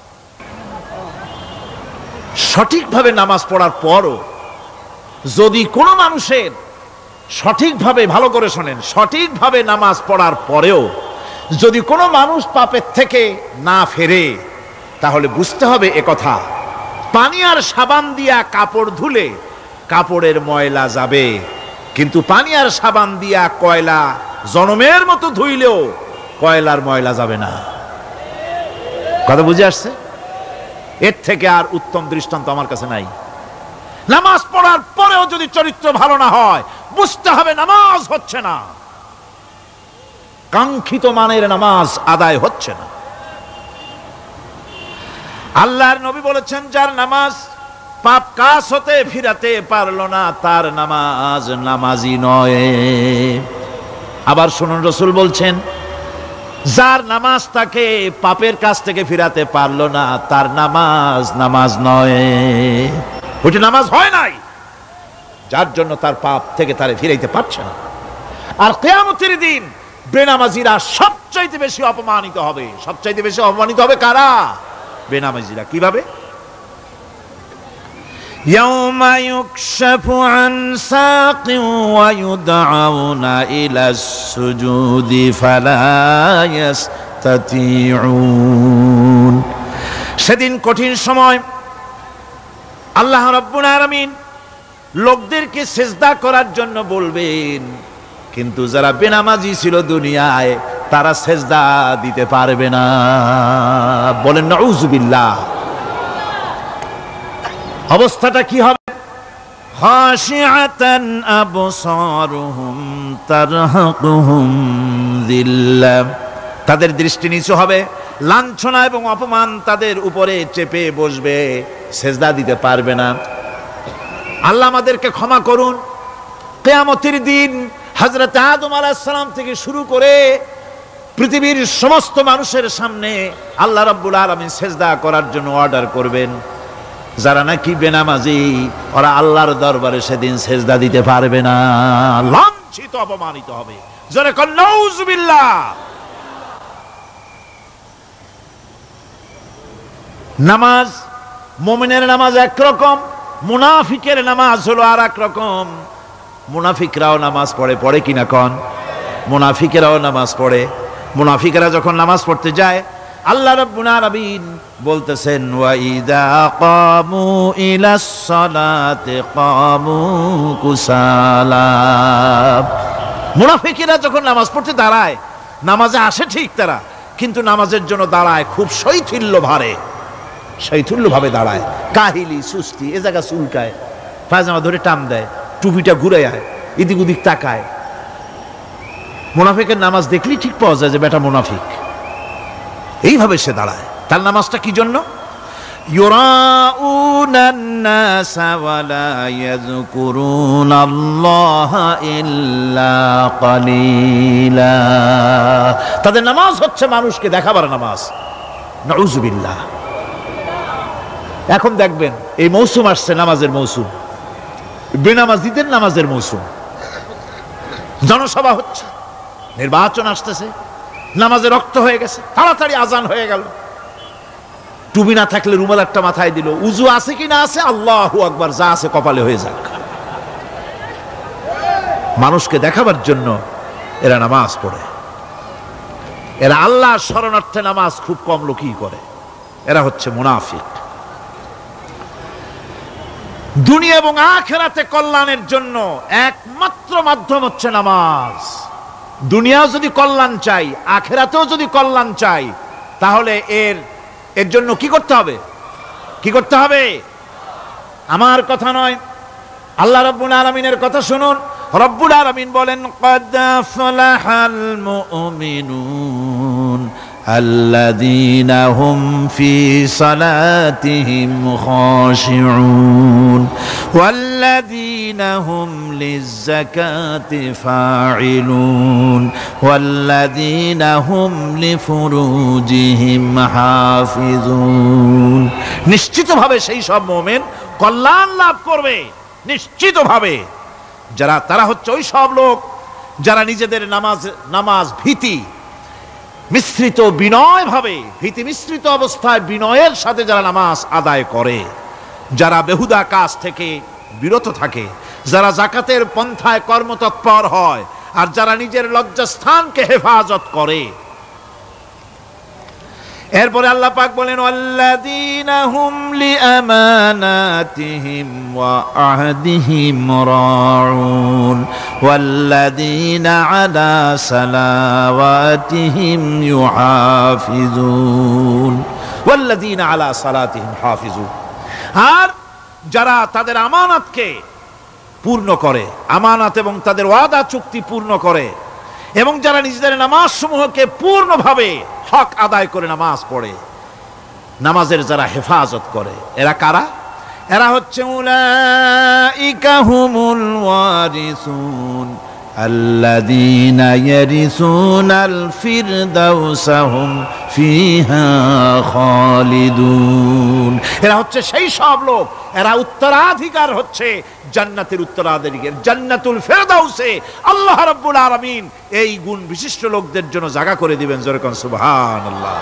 সঠিকভাবে নামাজ পড়ার পরও যদি কোনো মানুষের সঠিকভাবে, ভালো করে শোনেন, সঠিকভাবে নামাজ পড়ার পরেও যদি কোনো মানুষ পাপের থেকে না ফেরে, তাহলে বুঝতে হবে একথা, পানি আর সাবান দিয়া কাপড় ধুলে কাপড়ের ময়লা যাবে, কিন্তু পানি আর সাবান দিয়া কয়লা জনমের মতো ধুইলেও কয়লার ময়লা যাবে না। কথা বুঝে আসছে? এর থেকে আর উত্তম দৃষ্টান্ত আমার কাছে নাই। নামাজ পড়ার পরেও যদি চরিত্র ভালো না হয়, বুঝতে হবে নামাজ হচ্ছে না, কাঙ্ক্ষিত মানের নামাজ আদায় হচ্ছে না। আল্লাহর নবী বলেছেন, যার নামাজ পাপ কাজ হতে ফিরাতে পারলো না, তার নামাজ নামাজি নয়। আবার শুনুন, রাসূল বলছেন, যার নামাজ তাকে পাপের কাজ থেকে ফিরাতে পারলো না, তার নামাজ নামাজ নয়। ওইটা নামাজ হয় নাই, যার জন্য তার পাপ থেকে তারে ফিরাইতে পারছে না। আর কিয়ামতের দিন বেনামাজিরা সবচাইতে বেশি অপমানিত হবে। সবচাইতে বেশি অপমানিত হবে কারা? বেনামাজিরা। কিভাবে? ইয়াউমা ইউকশাফু আন সাকিন ওয়া ইউদআউনা ইলাস সুজুদি ফালা ইস্তাতিউন। সেদিন কঠিন সময়, আল্লাহ রাব্বুল আলামিন লোকদেরকে সিজদা করার জন্য বলবেন, কিন্তু যারা বেনামাজি ছিল দুনিয়ায়, তারা সিজদা দিতে পারবে না। বলেন নাউযুবিল্লাহ। অবস্থাটা কি হবে? খাশিআতান আবসারুহুম তারহাকুহুম যিল্লাহ। তাদের দৃষ্টি নিচু হবে, লাঞ্ছনা এবং অপমান তাদের উপরে চেপে বসবে, সিজদা দিতে পারবে না। আল্লাহ আমাদেরকে ক্ষমা করুন। কিয়ামতের দিন হযরত আদম আলাইহিস সালাম থেকে শুরু করে পৃথিবীর সমস্ত মানুষের সামনে আল্লাহ রাব্বুল আলামিন সিজদা করার জন্য অর্ডার করবেন। যারা নাকি বেনামাজি ওরা আল্লাহর দরবারে সেদিন সিজদা দিতে পারবে না, লাঞ্ছিত অপমানিত হবে। জোরে কোন নাউজুবিল্লাহ। নামাজ, মুমিনের নামাজ একরকম, মুনাফিকের নামাজ হলো আর এক রকম। মুনাফিকরাও নামাজ পড়ে, পড়ে কিনা কন? মুনাফিকেরাও নামাজ পড়ে। মুনাফিকেরা যখন নামাজ পড়তে যায় আল্লাহ রাব্বুল আলামিন বলতেছেন ওয়া ইযা কামু ইলাস সালাতি কামু কুসালা। মুনাফিকেরা যখন নামাজ পড়তে দাঁড়ায়, নামাজে আসে ঠিক তারা, কিন্তু নামাজের জন্য দাঁড়ায় খুব শৈথিল্য ভাবে দাঁড়ায়, কাহিলি সুস্তি, এ জায়গা চুলকায়, পায়জামা ধরে টান দেয়, টুপিটা ঘুরে আয়, এদিক ওদিক তাকায়। মুনাফিকের নামাজ দেখলেই ঠিক পাওয়া যায় যে বেটা মুনাফিক। এইভাবে সে দাঁড়ায়। তার নামাজটা কি জন্য? ইউরাউনান নাসা ওয়া লা ইয়াযকুরুনাল্লাহা ইল্লা কালিলা। তাদের নামাজ হচ্ছে মানুষকে দেখাবার নামাজ। নাউজুবিল্লাহ। এখন দেখবেন এই মৌসুম আসছে, নামাজের মৌসুম, বেনামাজিদের নামাজের মৌসুম। জনসভা হচ্ছে, নির্বাচন আসতেছে, নামাজে রক্ত হয়ে গেছে, তাড়াতাড়ি আজান হয়ে গেল। টুপি না থাকলে রুমাল একটা মাথায় দিল, উজু আছে কি না আছে, আল্লাহু আকবার, যা আছে কপালে হয়ে যাক। মানুষকে দেখাবার জন্য এরা নামাজ পড়ে। এরা আল্লাহর শরণার্থে নামাজ খুব কম লোকই করে। এরা হচ্ছে মুনাফিক। দুনিয়া এবং আখিরাতে কল্যাণের জন্য একমাত্র মাধ্যম হচ্ছে নামাজ। দুনিয়াও যদি কল্যাণ চাই, আখিরাতেও যদি কল্যাণ চাই, তাহলে এর জন্য কি করতে হবে? কি করতে হবে? আমার কথা নয়, আল্লাহ রাব্বুল আলামিনের কথা শুনুন। রব্বুল আলামিন বলেন ক্বাদ আফলাহাল মুমিনুন আল্লাযীনা হুম ফি সালাতিহিম খাশিউন ওয়াল্লাযীনা হুম লিয-যাকাতি ফাঈলুন ওয়াল্লাযীনা হুম লিফুরুজিহিম হাফিজুন। নিশ্চিতভাবে সেই সব মুমিন কল্যাণ লাভ করবে, নিশ্চিতভাবে। তারা হচ্ছে ওই সব লোক যারা নিজেদের নামাজ ভীতি মিশ্রিত বিনয় ভাবে, ভীতি মিশ্রিত অবস্থায় বিনয়ের সাথে যারা নামাজ আদায় করে, যারা বেহুদা কাজ থেকে বিরত থাকে, যারা যাকাতের পন্থায় কর্মতৎপর হয়, আর যারা নিজের লজ্জাস্থানকে হেফাজত করে। এরপরে আল্লাহ পাক বলেন ওয়াল্লাযীনা হুম লিআমানাতিহিম ওয়া আহদিহিম রাউন ওয়াল্লাযীনা আলা সালাওয়াতিহিম ইউহাফিজুন ওয়াল্লাযীনা আলা সালাতিহিম হাফিজুন। আর যারা তাদের আমানতকে পূর্ণ করে, আমানত এবং তাদের ওয়াদা চুক্তি পূর্ণ করে, এবং যারা নিজেদের নামাজ সমূহকে পূর্ণভাবে হক আদায় করে নামাজ পড়ে, নামাজের যারা হেফাজত করে, এরা কারা? এরা হচ্ছে উলাইকা হুমুল ওয়ারিসুন আল্লাযীনা ইয়ারিসুনাল ফিরদাউসা হুম ফিহা খালিদুন। এরা হচ্ছে সেই সব লোক, এরা উত্তরাধিকার হচ্ছে জান্নাতের উত্তরাধিকার, জান্নাতুল ফিরদাউসে আল্লাহ রাব্বুল আলামিন এই গুণ বিশিষ্ট লোকদের জন্য জায়গা করে দিবেন। জোরে কোন সুবহানাল্লাহ।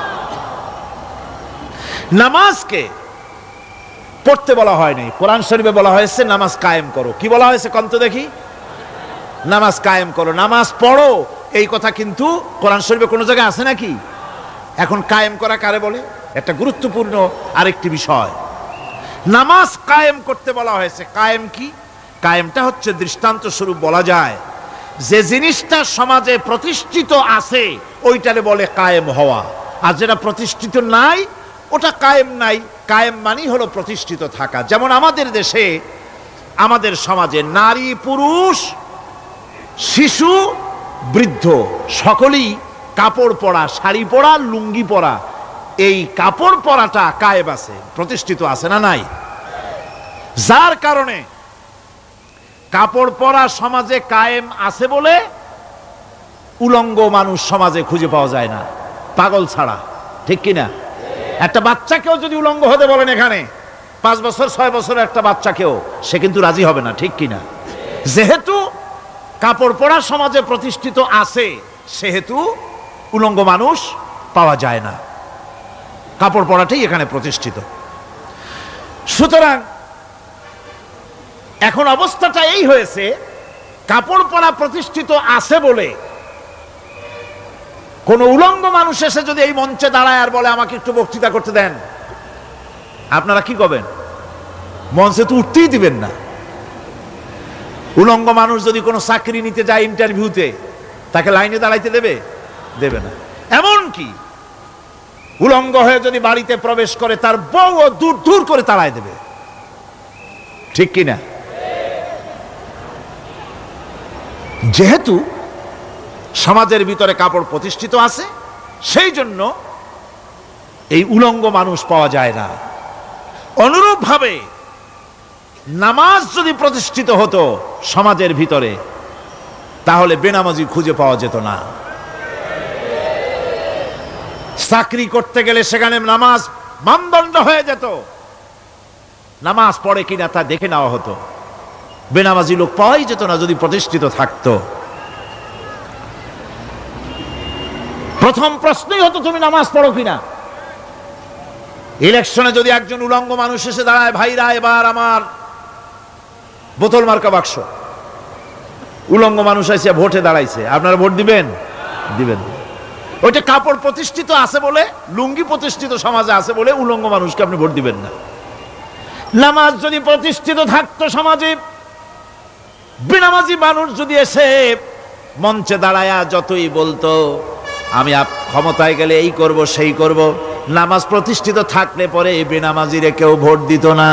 নামাজকে পড়তে বলা হয়নি, কোরআন শরীফে বলা হয়েছে নামাজ কায়েম করো। কি বলা হয়েছে কন্ত দেখি? নামাজ কায়েম করো, নামাজ পড়ো। এই কথা কিন্তু কোরআন শরীফে কোনো জায়গায় আছে নাকি? এখন কায়েম করা কারে বলে? একটা গুরুত্বপূর্ণ আরেকটি বিষয়। নামাজ কায়েম করতে বলা হয়েছে। কায়েম কি? কায়েমটা হচ্ছে দৃষ্টান্ত স্বরূপ বলা যায় যে জিনিসটা সমাজে প্রতিষ্ঠিত আছে ওইটারে বলে কায়েম হওয়া, আর যেটা প্রতিষ্ঠিত নাই ওটা কায়েম নাই। কায়েম মানেই হলো প্রতিষ্ঠিত থাকা। যেমন আমাদের দেশে, আমাদের সমাজে নারী পুরুষ শিশু বৃদ্ধ সকলেই কাপড় পরা, শাড়ি পরা, লুঙ্গি পরা, এই কাপড় পরাটা কায়েম আছে, প্রতিষ্ঠিত আছে না নাই? যার কারণে কাপড় পরা সমাজে কায়েম আছে বলে উলঙ্গ মানুষ সমাজে খুঁজে পাওয়া যায় না, পাগল ছাড়া, ঠিক কিনা? একটা বাচ্চাকেও যদি উলঙ্গ হতে বলেন এখানে, 5 বছর 6 বছরের একটা বাচ্চাকেও, সে কিন্তু রাজি হবে না, ঠিক কিনা? যেহেতু কাপড় পরা সমাজে প্রতিষ্ঠিত আছে, সেহেতু উলঙ্গ মানুষ পাওয়া যায় না, কাপড় পরাটাই এখানে প্রতিষ্ঠিত। সুতরাং এখন অবস্থাটা এই হয়েছে, কাপড় পরা প্রতিষ্ঠিত আছে বলে কোন উলঙ্গ মানুষ এসে যদি এই মঞ্চে দাঁড়ায় আর বলে আমাকে একটু বক্তৃতা করতে দেন, আপনারা কি করবেন? মঞ্চে তো উঠতেই দিবেন না। উলঙ্গ মানুষ যদি কোনো চাকরি নিতে যায় ইন্টারভিউতে, তাকে লাইনে দাঁড়াইতে দেবে? দেবে না। এমনকি উলঙ্গ হয়ে যদি বাড়িতে প্রবেশ করে, তার বউও দূর দূর করে তাড়ায় দেবে, ঠিক কিনা? যেহেতু সমাজের ভিতরে কাপড় প্রতিষ্ঠিত আছে, সেই জন্য এই উলঙ্গ মানুষ পাওয়া যায় না। অনুরূপভাবে নামাজ যদি প্রতিষ্ঠিত হতো সমাজের ভিতরে, তাহলে বেনামাজি খুঁজে পাওয়া যেত না। চাকরি করতে গেলে সেখানে নামাজ মানদণ্ড হয়ে যেত, নামাজ পড়ে কিনা তা দেখে নেওয়া হতো। বেনামাজি লোক পাওয়াই যেত না যদি প্রতিষ্ঠিত থাকতো। প্রথম প্রশ্নই হতো তুমি নামাজ পড়ো কিনা। ইলেকশনে যদি একজন উলঙ্গ মানুষ এসে দাঁড়ায়, ভাইরা এবার আমার বোতল মার্কা বাক্স, উলঙ্গ মানুষ এসে ভোটে দাঁড়াইছে, আপনারা ভোট দিবেন? দিবেন। ওইটা কাপড় প্রতিষ্ঠিত আছে বলে, লুঙ্গি প্রতিষ্ঠিত সমাজে আছে বলে উলঙ্গ মানুষকে আপনি ভোট দিবেন না। নামাজ যদি প্রতিষ্ঠিত থাকতো সমাজে, বেনামাজি মানুষ যদি এসে মঞ্চে দাঁড়ায়া যতই বলতো আমি ক্ষমতায় গেলে এই করব সেই করব, নামাজ প্রতিষ্ঠিত থাকলে পরে এই বেনামাজিরে কেউ ভোট দিত না।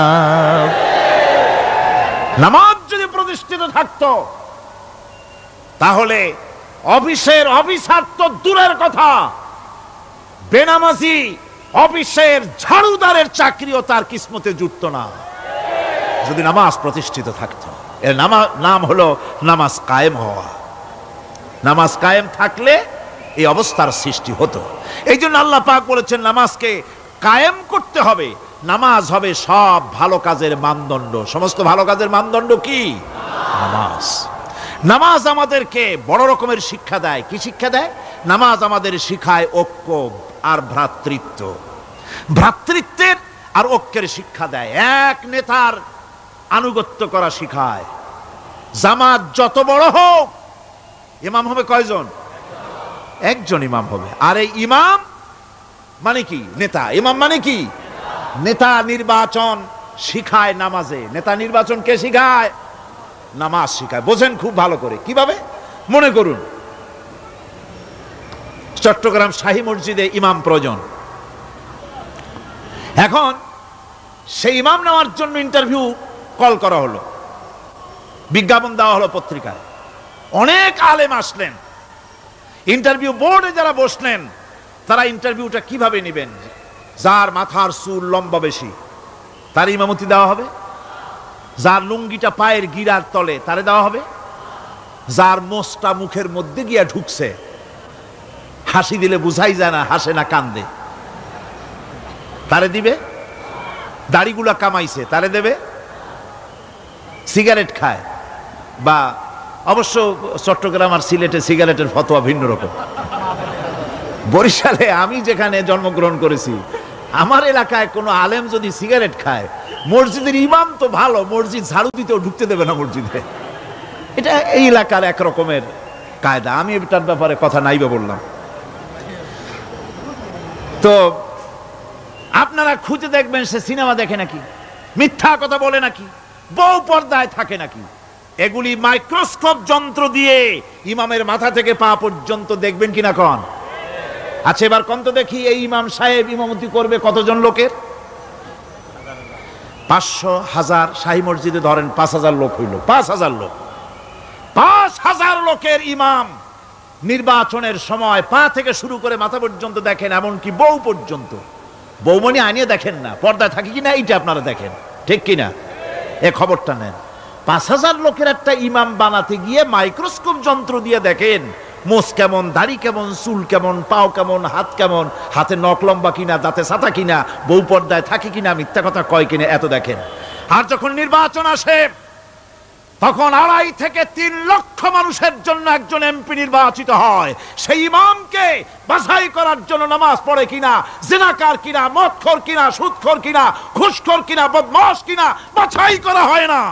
নামাজ যদি প্রতিষ্ঠিত থাকতো, তাহলে অফিসের অফিসার তো দূরের কথা, বেনামাজি অফিসের ঝাড়ুদারের চাকরিও তার কিসমতে জুটতো না, যদি নামাজ প্রতিষ্ঠিত থাকতো। এর নাম হলো নামাজ কায়েম হওয়া। নামাজ কায়েম থাকলে এই অবস্থার সৃষ্টি হতো। এই জন্য আল্লাহ পাক বলেছেন নামাজকে কায়েম করতে হবে। নামাজ হবে সব ভালো কাজের মানদণ্ড। সমস্ত ভালো কাজের মানদণ্ড কি? নামাজ। নামাজ আমাদেরকে বড় রকমের শিক্ষা দেয়। কি শিক্ষা দেয়? নামাজ আমাদের শিখায় ঐক্য আর ভ্রাতৃত্ব। ভ্রাতৃত্বের আর ঐক্যের শিক্ষা দেয়। এক নেতার আনুগত্য করা শিখায়। জামাত যত বড় হোক, ইমাম হবে কয়জন? একজন ইমাম হবে। আর এই ইমাম মানে কি? নেতা। ইমাম মানে কি? নেতা নির্বাচন শিখায় নামাজে। নেতা নির্বাচন কে শিখায়? নামাজ শিখায়। বোঝেন খুব ভালো করে। কিভাবে? মনে করুন চট্টগ্রাম শাহী মসজিদে ইমাম প্রয়োজন। এখন সেই ইমাম নেওয়ার জন্য ইন্টারভিউ কল করা হলো, বিজ্ঞাপন দেওয়া হলো পত্রিকায়। অনেক আলেম আসলেন। ইন্টারভিউ বোর্ডে যারা বসলেন, তারা ইন্টারভিউটা কিভাবে নেবেন? যার মাথার চুল লম্বা বেশি তার ইমামতি দেওয়া হবে। যার লুঙ্গিটা পায়ের গিরার তলে তারে দেওয়া হবে। যার মোষটা মুখের মধ্যে গিয়া ঢুকছে, হাসি দিলে বুঝাই যায় না হাসে না কান্দে, তারে দিবে। দাড়িগুলা কামাইছে তারে দেবে। সিগারেট খায়, বা অবশ্য চট্টগ্রাম আর সিলেটে সিগারেটের ফতোয়া ভিন্ন রকম। বরিশালে আমি যেখানে জন্মগ্রহণ করেছি, আমার এলাকায় কোনো আলেম যদি সিগারেট খায়, মসজিদের ইমাম তো ভালো, মসজিদ ঝাড়ু দিতেও ঢুকতে দেবে না মসজিদে। এটা এই এলাকার এক রকমের কায়দা। আমি এটার ব্যাপারে কথা নাইবা বললাম। তো আপনারা খুঁজে দেখবেন সে সিনেমা দেখে নাকি, মিথ্যা কথা বলে নাকি, বউ পর্দায় থাকে নাকি। এগুলি মাইক্রোস্কোপ যন্ত্র দিয়ে ইমামের মাথা থেকে পা পর্যন্ত দেখবেন কিনা কন? আচ্ছা এবার কত দেখি, এই ইমাম সাহেব ইমামতি করবে কতজন লোকের? 500, 1000। শাহী মসজিদে ধরেন 5000 লোক হইল। 5000 লোক, 5000 লোকের ইমাম নির্বাচনের সময় পা থেকে শুরু করে মাথা পর্যন্ত দেখেন, এমনকি বউ পর্যন্ত। বৌমনি আনিয়ে দেখেন না, পর্দায় থাকে কিনা এইটা আপনারা দেখেন, ঠিক কিনা? এ খবরটা নেন। 5000 লোকের একটা ইমাম বানাতে গিয়ে মাইক্রোস্কোপ যন্ত্র দিয়ে দেখেন মোষ কেমন, দাড়ি কেমন, চুল কেমন, পাও কেমন, হাত কেমন, হাতে নখ লম্বা কিনা, দাঁতে ছাতা কিনা, বউ পর্দায় থাকে কিনা, মিথ্যা কথা কয় কিনা, এত দেখেন। আর যখন নির্বাচন আসে তখন 2.5 থেকে 3 লক্ষ মানুষের জন্য একজন এমপি নির্বাচিত হয়। সেই ইমামকে বাছাই করার জন্য নামাজ পড়ে কিনা, জিনাকার কিনা, মদখোর কিনা, সুদখোর কিনা, ঘুষখোর কিনা, বদমাশ কিনা বাছাই করা হয় না।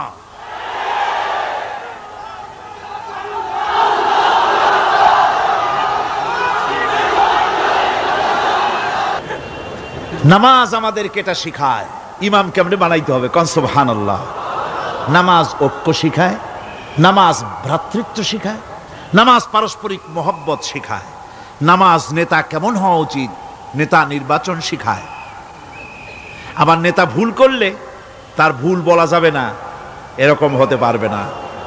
নামাজ আমাদেরকে এটা শিখায় ইমাম কেমনে বানাইতে হবে। কোন সুবহানাল্লাহ। নামাজ ঐক্য শিখায়, নামাজ ভ্রাতৃত্ব শিখায়, নামাজ পারস্পরিক মহব্বত শিখায়, নামাজ নেতা কেমন হওয়া উচিত, নেতা নির্বাচন শিখায়। আবার নেতা ভুল করলে তার ভুল বলা যাবে না, এরকম হতে পারবে না।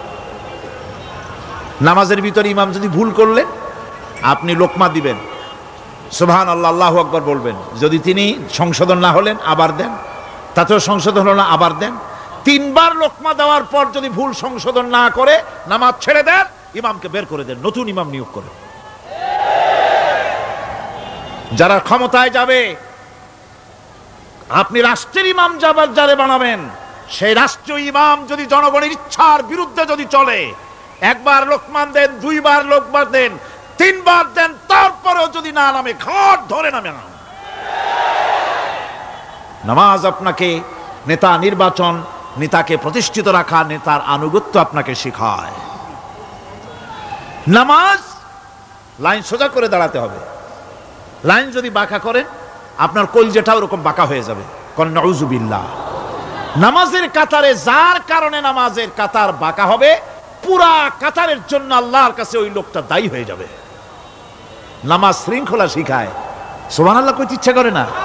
নামাজের ভিতরে ইমাম যদি ভুল করলেন, আপনি লোকমা দিবেন, সুবহানাল্লাহ, আল্লাহু আকবার বলবেন। যদি তিনি সংশোধন না হলেন আবার দেন, তাতেও সংশোধন হলো না আবার দেন। 3 বার লোকমা দেওয়ার পর যদি ভুল সংশোধন না করে নামাজ ছেড়ে দেন, ইমামকে বের করে দেন, নতুন ইমাম নিয়োগ করেন। যারা ক্ষমতায় যাবে, আপনি রাষ্ট্রের ইমাম যারে বানাবেন, সেই রাষ্ট্রীয় ইমাম যদি জনগণের ইচ্ছার বিরুদ্ধে যদি চলে, 1 বার লোকমান দেন, 2 বার লোকমান দেন, 3 বার দেন, তারপরেও যদি না নামে, ঘাট ধরে নামে না। নামাজ আপনাকে নেতা নির্বাচন, নেতাকে প্রতিষ্ঠিত রাখা, নেতার আনুগত্য আপনাকে শেখায়। নামাজ লাইন সোজা করে দাঁড়াতে হবে। লাইন যদি বাঁকা করেন, আপনার কলজেটা ওরকম বাঁকা হয়ে যাবে। কোন নাউযুবিল্লাহ। নামাজের কাতারে যার কারণে নামাজের কাতার বাঁকা হবে, পুরা কাতারের জন্য আল্লাহর কাছে ওই লোকটা দায়ী হয়ে যাবে। নামাজ শৃঙ্খলা শিখায়। সুবহানাল্লাহ কইতে ইচ্ছা করে না?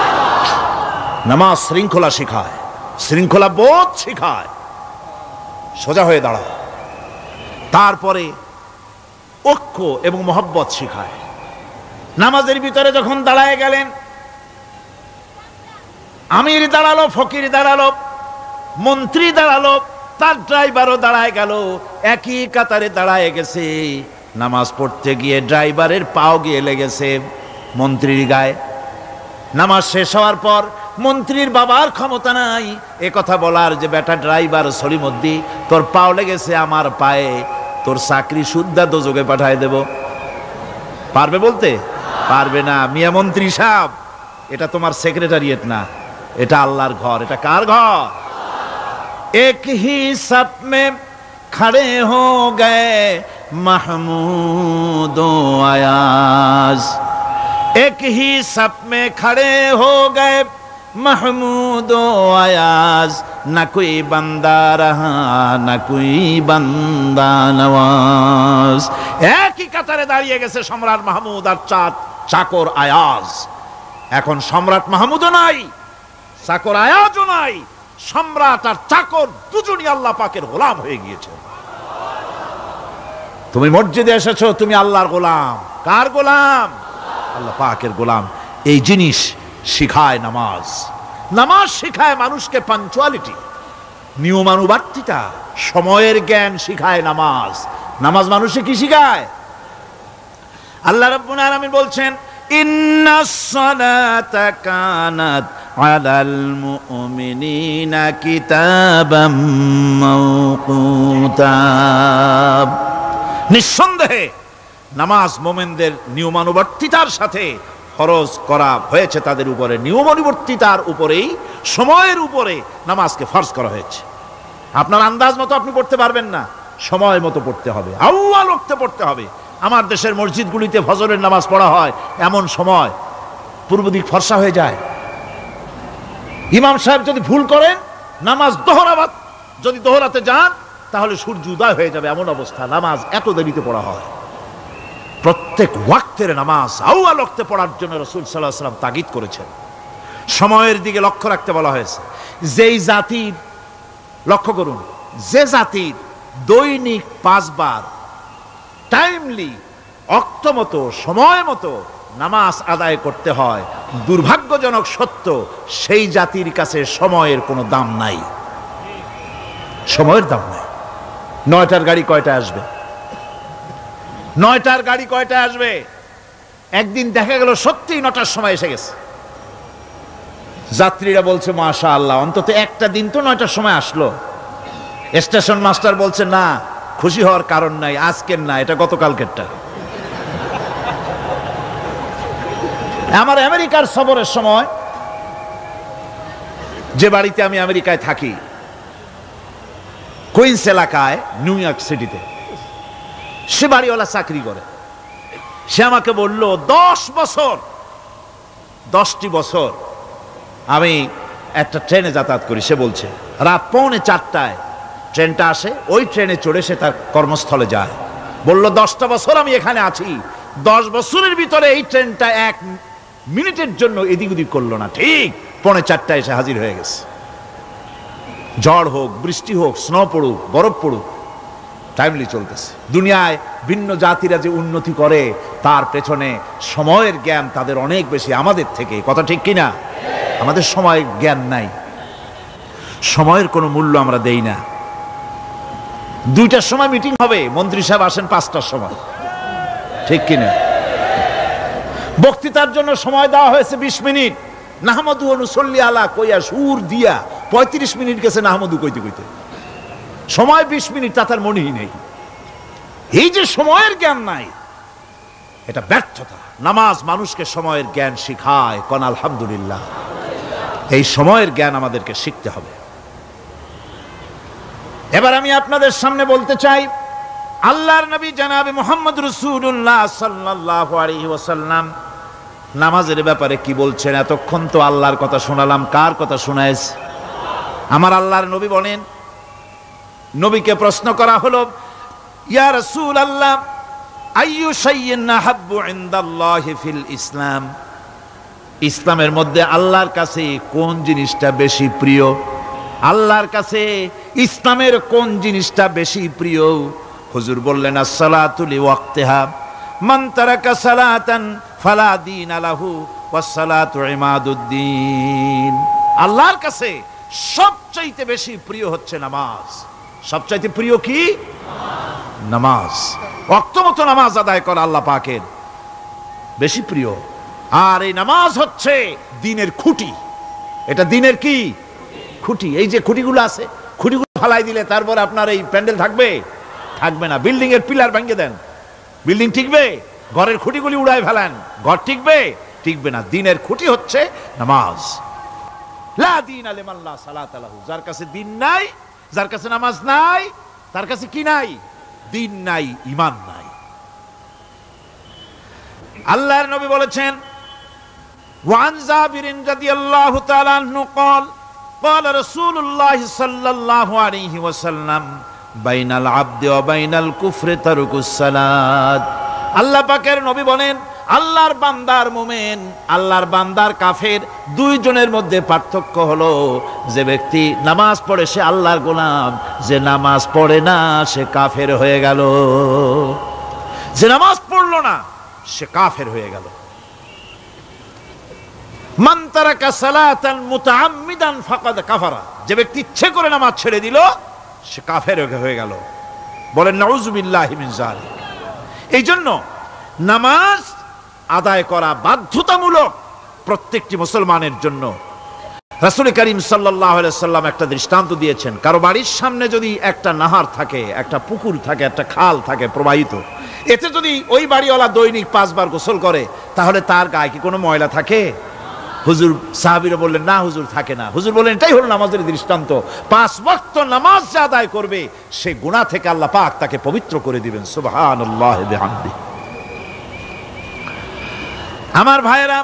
নামাজ শৃঙ্খলা শিখায়, শৃঙ্খলা বোধ শিখায়, সোজা হয়ে দাঁড়ায়। তারপরে ঐক্য এবং মহব্বত শিখায়। নামাজের ভিতরে যখন দাঁড়ায় গেলেন, আমির দাঁড়ালো, ফকির দাঁড়ালো, মন্ত্রী দাঁড়ালো, তার ড্রাইভারও দাঁড়ায় গেল, একই কাতারে দাঁড়ায় গেছে। নামাজ পড়তে গিয়ে ড্রাইভারের পাও গিয়ে লেগেছে মন্ত্রীর গায়ে। নামাজ শেষ হওয়ার পর মন্ত্রীর বাবার ক্ষমতা নাই এ কথা বলার যে, বেটা ড্রাইভার সলিমুদ্দি, তোর পাও লেগেছে আমার পায়ে, তোর চাকরি শুদ্ধা দোজকে পাঠায় দেব। পারবে বলতে? পারবে না। মিয়া মন্ত্রী সাহেব, এটা তোমার সেক্রেটারিয়েট না, এটা আল্লাহর ঘর। এটা কার ঘর? এক হি সাপ মে খড়ে হো গয়ে মাহমুদ ও আয়াজ, এক হি সাপ মে খড়ে হো গয়ে महमूद आयाज, न कोई बंदा रहा न कोई बंदा नवाज। একই কাতারে দাঁড়িয়ে গেছে সম্রাট মাহমুদ আর চাকর আয়াজ। এখন সম্রাট মাহমুদও নাই, চাকর আয়াজও নাই, সম্রাট আর চাকর দুজনই আল্লাহ পাকের গোলাম হয়ে গিয়েছে। তুমি মসজিদে এসেছো, তুমি আল্লাহর গোলাম। কার গোলাম? আল্লাহ পাকের গোলাম। এই জিনিস শিখায় নামাজ। নামাজ শিখায় মানুষকে পাঞ্চুয়ালিটি, নিয়মানুবর্তিতা, সময়ের জ্ঞান শিখায় নামাজ। নামাজ মানুষকে কি শিখায়? আল্লাহ রাব্বুল আলামিন বলছেন, ইন্নাস সালাতা কানাত আলাল মুমিনিনা কিতাবাম মাওকুতা। নিঃসন্দেহে নামাজ মুমিনদের নিয়মানুবর্তিতার সাথে ফরজ করা হয়েছে, তাদের উপরে নিয়মানুবর্তিতার উপরেই, সময়ের উপরে নামাজকে ফরজ করা হয়েছে। আপনার আন্দাজ মতো আপনি পড়তে পারবেন না, সময় মতো পড়তে হবে, আউয়াল ওয়াক্তে পড়তে হবে। আমার দেশের মসজিদগুলিতে ফজরের নামাজ পড়া হয় এমন সময় পূর্ব দিক ফর্সা হয়ে যায়। ইমাম সাহেব যদি ভুল করেন, নামাজ যদি দোহরাতে যান, তাহলে সূর্য উদয় হয়ে যাবে, এমন অবস্থা। নামাজ এত দেরিতে পড়া হয়। প্রত্যেক ওয়াক্তের নামাজ আউয়াল ওয়াক্তে পড়ার জন্য রাসূল সাল্লাল্লাহু আলাইহি ওয়াসাল্লাম তাগিদ করেছেন। সময়ের দিকে লক্ষ্য রাখতে বলা হয়েছে। যেই জাতির, লক্ষ্য করুন, যে জাতির দৈনিক 5 বার টাইমলি, অক্ত মতো, সময় মতো নামাজ আদায় করতে হয়, দুর্ভাগ্যজনক সত্য, সেই জাতির কাছে সময়ের কোনো দাম নাই। সময়ের দাম নাই। 9টার গাড়ি কয়টায় আসবে? 9টার গাড়ি কয়টায় আসবে? একদিন দেখা গেল সত্যিই 9টার সময় এসে গেছে। যাত্রীরা বলছে মাশাআল্লাহ, অন্তত একটা দিন তো 9টার সময় আসলো। স্টেশন মাস্টার বলছে না, খুশি হওয়ার কারণ নাই, আজকের না, এটা গতকালকেরটা। আমার আমেরিকার সফরের সময় যে বাড়িতে আমি আমেরিকায় থাকি, কুইন্স এলাকায়, নিউ ইয়র্ক সিটিতে, সে বাড়িওয়ালা চাকরি করে। সে আমাকে বলল 10টি বছর আমি একটা ট্রেনে যাতায়াত করি। সে বলছে রাত 3:45 ট্রেনটা আসে, ওই ট্রেনে চড়ে সে তার কর্মস্থলে যায়। বলল 10টা বছর আমি এখানে আছি, 10 বছরের ভিতরে এই ট্রেনটা 1 মিনিটের জন্য এদিক ওদিক করলো না, ঠিক 3:45 এসে হাজির হয়ে গেছে। ঝড় হোক, বৃষ্টি হোক, স্নো পড়ুক, বরফ পড়ুক, টাইমলি চলতেছে। দুনিয়ায় ভিন্ন জাতিরা যে উন্নতি করে তার পেছনে সময়ের জ্ঞান তাদের অনেক বেশি আমাদের থেকে, কথা ঠিক কিনা? আমাদের সময়ের জ্ঞান নাই, সময়ের কোনো মূল্য আমরা দেই না। 2টার সময় মিটিং হবে, মন্ত্রী সাহেব আসেন 5টার সময়, ঠিক কিনা? বক্তৃতার জন্য সময় দেওয়া হয়েছে 20 মিনিট, নাহমাদু অনুসল্লি আলা কইয়া সুর দিয়া 35 মিনিট গেছে নাহমাদু কইতে কইতে, সময় 20 মিনিট, তা তার মনেই নেই। এই যে সময়ের জ্ঞান নাই, এটা ব্যর্থতা। নামাজ মানুষকে সময়ের জ্ঞান শিখায়, কোন আলহামদুলিল্লাহ। এই সময়ের জ্ঞান আমাদেরকে শিখতে হবে। এবার আমি আপনাদের সামনে বলতে চাই, আল্লাহর নবী জনাবে মুহাম্মদ রাসূলুল্লাহ সাল্লাল্লাহু আলাইহি ওয়াসাল্লাম নামাজের ব্যাপারে কি বলছেন। এতক্ষণ তো আল্লাহর কথা শোনালাম, কার কথা শোনাইছে? আমার আল্লাহর নবী বলেন, নবীকে প্রশ্ন করা হলো, ইয়া রাসূলুল্লাহ আইয়ু শাইইন আহাব্বু ইনদাল্লাহি ফিল ইসলাম, ইসলামের মধ্যে আল্লাহর কাছে কোন জিনিসটা বেশি প্রিয়? আল্লাহর কাছে ইসলামের কোন জিনিসটা বেশি প্রিয়? হুজুর বললেন আসসালাতু লিওয়াক্তিহা, মান তারাকা সালাতান ফালা দীন লাহু ওয়াসসালাতু ইমাদুদ্দিন। আল্লাহর কাছে সবচাইতে বেশি প্রিয় হচ্ছে নামাজ। সবচাইতে প্রিয় কি? নামাজ। ওয়াক্তমতো নামাজ আদায় করা আল্লাহ পাকের বেশি প্রিয়। আর এই নামাজ হচ্ছে দ্বীনের খুঁটি। এটা দ্বীনের কি? খুঁটি। এই যে খুঁটিগুলো আছে, খুঁটিগুলো ফালাই দিলে তারপর আপনার এই প্যান্ডেল থাকবে? থাকবে না। বিল্ডিং এর পিলার ভেঙে দেন, বিল্ডিং টিকবে? ঘরের খুঁটিগুলি উড়ায় ফেলেন, ঘর টিকবে? টিকবে না। দ্বীনের খুঁটি হচ্ছে নামাজ। লা দীনা লিমান লা সালাতা লাহু, যার কাছে দ্বীন নাই, যার কাছে নামাজ নাই, তার কাছে কি নাই? দ্বীন নাই, ঈমান নাই। আল্লাহর নবী বলেছেন, ওয়ান জাবিরিন রাদিয়াল্লাহু তাআলা আনহু قال قال رسول الله صلى الله عليه وسلم بين العبد وبين الكفر ترك الصلاة। আল্লাহ পাকের নবী বলেন, আল্লাহর বান্দার মুমিন, আল্লাহর বান্দার কাফের, দুইজনের মধ্যে পার্থক্য হলো, যে ব্যক্তি নামাজ পড়ে সে আল্লাহর গোলাম, যে নামাজ পড়ে না সে কাফের হয়ে গেল। যে নামাজ পড়লো না সে কাফের হয়ে গেল। মান তারাকা সালাতান মুতাআম্মিদান ফাকাদ কাফারা, যে ব্যক্তি ইচ্ছে করে নামাজ ছেড়ে দিল সে কাফের হয়ে গেল। বলেন নাউযুবিল্লাহি মিন যালিক। এই জন্য নামাজ আদায় করা বাধ্যতামূলক প্রত্যেকটি মুসলমানের জন্য। রাসূল করিম সাল্লাল্লাহু আলাইহি সাল্লাম একটা দৃষ্টান্ত দিয়েছেন, কারো বাড়ির সামনে যদি একটা নাহার থাকে, একটা পুকুর থাকে, একটা খাল থাকে প্রবাহিত, এতে যদি ওই বাড়িওয়ালা দৈনিক 5 বার গোসল করে, তাহলে তার গায়ে কি কোনো ময়লা থাকে? হুজুর, সাহাবীরা বললেন না হুজুর, থাকে না। হুজুর বললেন এটাই হলো নামাজের দৃষ্টান্ত। 5 ওয়াক্ত নামাজ যে আদায় করবে সে গুনাহ থেকে আল্লাহ পাক তাকে পবিত্র করে দিবেন। সুবহানাল্লাহি বিহামদি। আমার ভাইয়েরা,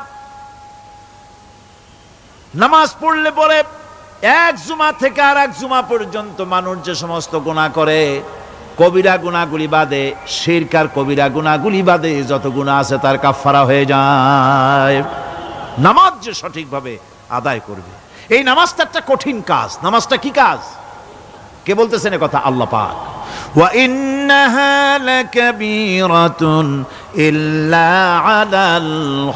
নামাজ পড়লে পরে এক জুমা থেকে আর এক জুমা পর্যন্ত মানুষ যে সমস্ত গুনাহ করে, কবিরা গুনাহগুলি বাদে, শিরক আর কবিরা গুনাহগুলি বাদে যত গুনাহ আছে তার কাফারা হয়ে যায়। নামাজ যে সঠিকভাবে আদায় করবে, এই নামাজটা একটা কঠিন কাজ। নামাজটা কি কাজ? কে বলতেছেন এ কথা? আল্লাহ পাক। ওয়া ইন্নাহা লাকাবীরাতুন ইল্লা আলাল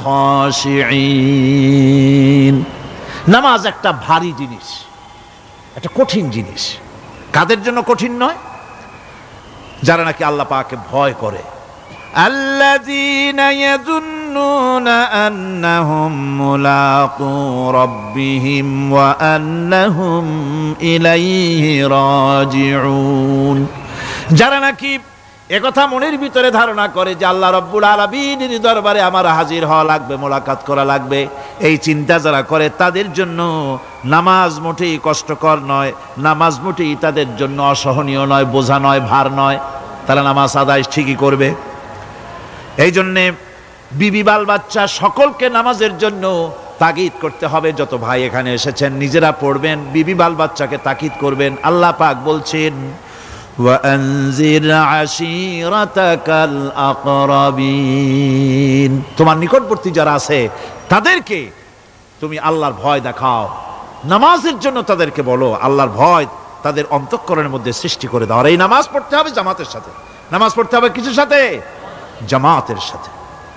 খাশিঈন। নামাজ একটা ভারী জিনিস, একটা কঠিন জিনিস। কাদের জন্য কঠিন নয়? যারা নাকি আল্লাহ পাককে ভয় করে। الذين يظنون أنهم ملاقو ربهم وأنهم إليه راجعون। যারা নাকি একথা মনের ভিতরে ধারণা করে যে আল্লাহ রাব্বুল আলামিনের দরবারে আমার হাজির হওয়া লাগবে, মোলাকাত করা লাগবে, এই চিন্তা যারা করে তাদের জন্য নামাজ মোটেই কষ্টকর নয়, নামাজ মোটেই তাদের জন্য অসহনীয় নয়, বোঝা নয়, ভার নয়, তারা নামাজ আদায় ঠিকই করবে। এই জন্যে বিবি বাল বাচ্চা সকলকে নামাজের জন্য তাগিদ করতে হবে। যত ভাই এখানে এসেছেন নিজেরা পড়বেন, বিবি বাল বাচ্চাকে তাকিদ করবেন। আল্লাহ পাক বলছেন ওয়ানজির আশীরাতাকাল আকরাবিন, তোমার নিকটবর্তী যারা আছে তাদেরকে তুমি আল্লাহর ভয় দেখাও, নামাজের জন্য তাদেরকে বলো, আল্লাহর ভয় তাদের অন্তঃকরণের মধ্যে সৃষ্টি করে দাও। আর এই নামাজ পড়তে হবে জামাতের সাথে। নামাজ পড়তে হবে কিসের সাথে? জামাতের সাথে।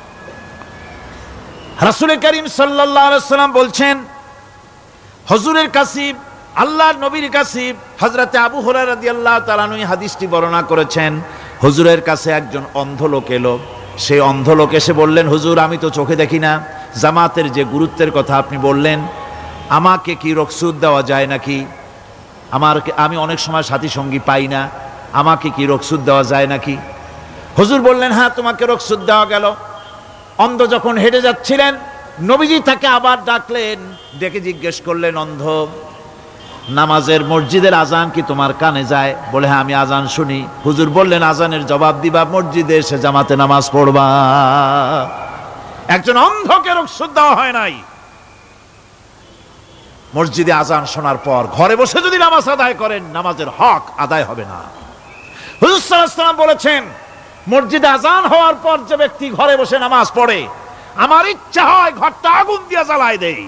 রাসূল করিম সাল্লাল্লাহু আলাইহি ওয়াসাল্লাম বলছেন, হুজুরের কাছে, আল্লাহর নবীর কাছে, হযরতে আবু হুরায়রা রাদিয়াল্লাহু তাআলা আনহু হাদিসটি বর্ণনা করেছেন। হুজুরের কাছে একজন অন্ধ লোক এলো। সেই অন্ধ লোক এসে বললেন, হুজুর আমি তো চোখে দেখি না, জামাতের যে গুরুত্বের কথা আপনি বললেন, আমাকে কি রুখসত দেওয়া যায় নাকি? আমি অনেক সময় সাথী সঙ্গী পাই না, আমাকে কি রুখসত দেওয়া যায় নাকি? হুজুর বললেন, হ্যাঁ তোমাকে রুখসত দেওয়া গেল। অন্ধ যখন হেঁটে যাচ্ছিলেন, নবীজি তাকে আবার ডাকলেন, ডেকে জিজ্ঞেস করলেন, অন্ধ নামাজের মসজিদের আজান কি তোমার কানে যায়? বলে হ্যাঁ আমি আজান শুনি। হুজুর বললেন, আজানের জবাব দিবা, মসজিদে এসে জামাতে নামাজ পড়বা। একজন অন্ধকে রুখসত দেওয়া হয় নাই। মসজিদে আজান শোনার পর ঘরে বসে যদি নামাজ আদায় করেন, নামাজের হক আদায় হবে না। হুজুর সাল্লাল্লাহু আলাইহি ওয়াসাল্লাম বলেছেন, মসজিদে আজান হওয়ার পর যে ব্যক্তি ঘরে বসে নামাজ পড়ে, আমার ইচ্ছা হয় ঘরটা আগুন দিয়ে জ্বালায় দেই।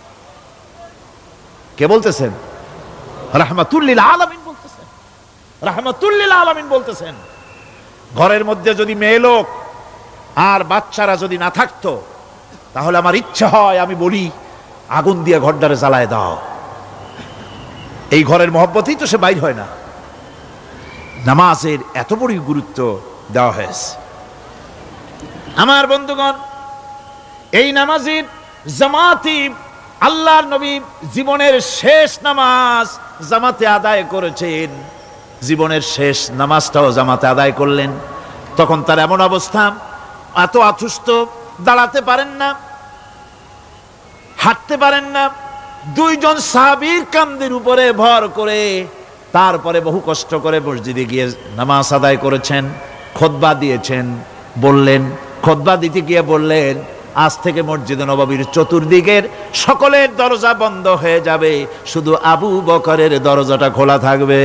কে বলতেছেন? রাহমাতুল লিল আলামিন বলতেছেন। রাহমাতুল লিল আলামিন বলতেছেন, ঘরের মধ্যে যদি মেয়ে লোক আর বাচ্চারা যদি না থাকতো, তাহলে আমার ইচ্ছা হয় আমি বলি আগুন দিয়ে ঘরটারে জ্বালায় দাও। এই ঘরের মহব্বতেই তো সে বাইর হয় না। নামাজের এত বড় গুরুত্ব দেওয়া হয়েছে। আমার বন্ধুগণ, এই নামাজের জামাতি আল্লাহর নবী জীবনের শেষ নামাজ জামাতে আদায় করেছেন। জীবনের শেষ নামাজটাও জামাতে আদায় করলেন। তখন তার এমন অবস্থা, এত অসুস্থ, দাঁড়াতে পারেন না, হাঁটতে পারেন না। দুইজন সাহাবীর কাঁধের উপরে ভর করে তারপরে বহু কষ্ট করে মসজিদে গিয়ে নামাজ আদায় করেছেন। খুতবা দিয়েছেন, বললেন, খুতবা দিতে গিয়ে বললেন, আজ থেকে মসজিদে নববীর চতুর্দিকের সকলের দরজা বন্ধ হয়ে যাবে, শুধু আবু বকরের দরজাটা খোলা থাকবে।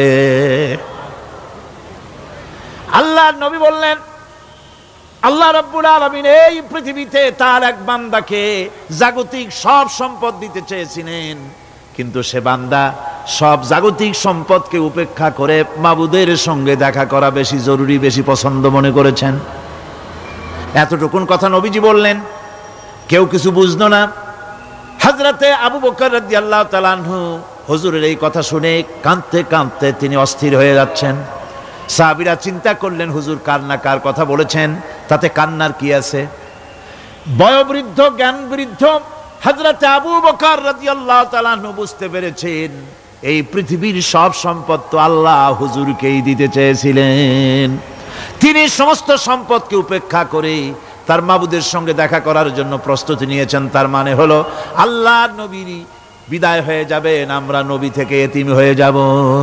আল্লাহর নবী বললেন, আল্লাহ রাব্বুল আলামিন এই পৃথিবীতে তার এক বান্দাকে জাগতিক সব সম্পদ দিতে চেয়েছিলেন, কিন্তু সে বান্দা সব জাগতিক সম্পদকে উপেক্ষা করে মাবুদের সঙ্গে দেখা করা বেশি জরুরি, বেশি পছন্দ মনে করেছেন। এতটুকুন কথা নবীজি বললেন, কেউ কিছু বুঝলো না। হযরতে আবু বকর রাদিয়াল্লাহু তাআলা আনহু হুজুরের এই কথা শুনে কাঁদতে কাঁদতে তিনি অস্থির হয়ে যাচ্ছেন। সাহাবীরা চিন্তা করলেন, হুজুর কার কথা বলেছেন, তাতে কান্নার কি আছে? বয়োবৃদ্ধ, জ্ঞান বৃদ্ধ হযরতে আবু বকর রাদিয়াল্লাহু তাআলা আনহু বুঝতে পেরেছেন, এই পৃথিবীর সব সম্পদ তো আল্লাহ হুজুরকেই দিতে চেয়েছিলেন। তিনি সমস্ত সম্পদকে উপেক্ষা করে তার মাবুদের সঙ্গে দেখা করার জন্য প্রস্তুতি নিয়েছেন। তার মানে হলো আল্লাহর নবী বিদায় হয়ে যাবেন, আমরা নবী থেকে এতিম হয়ে যাব।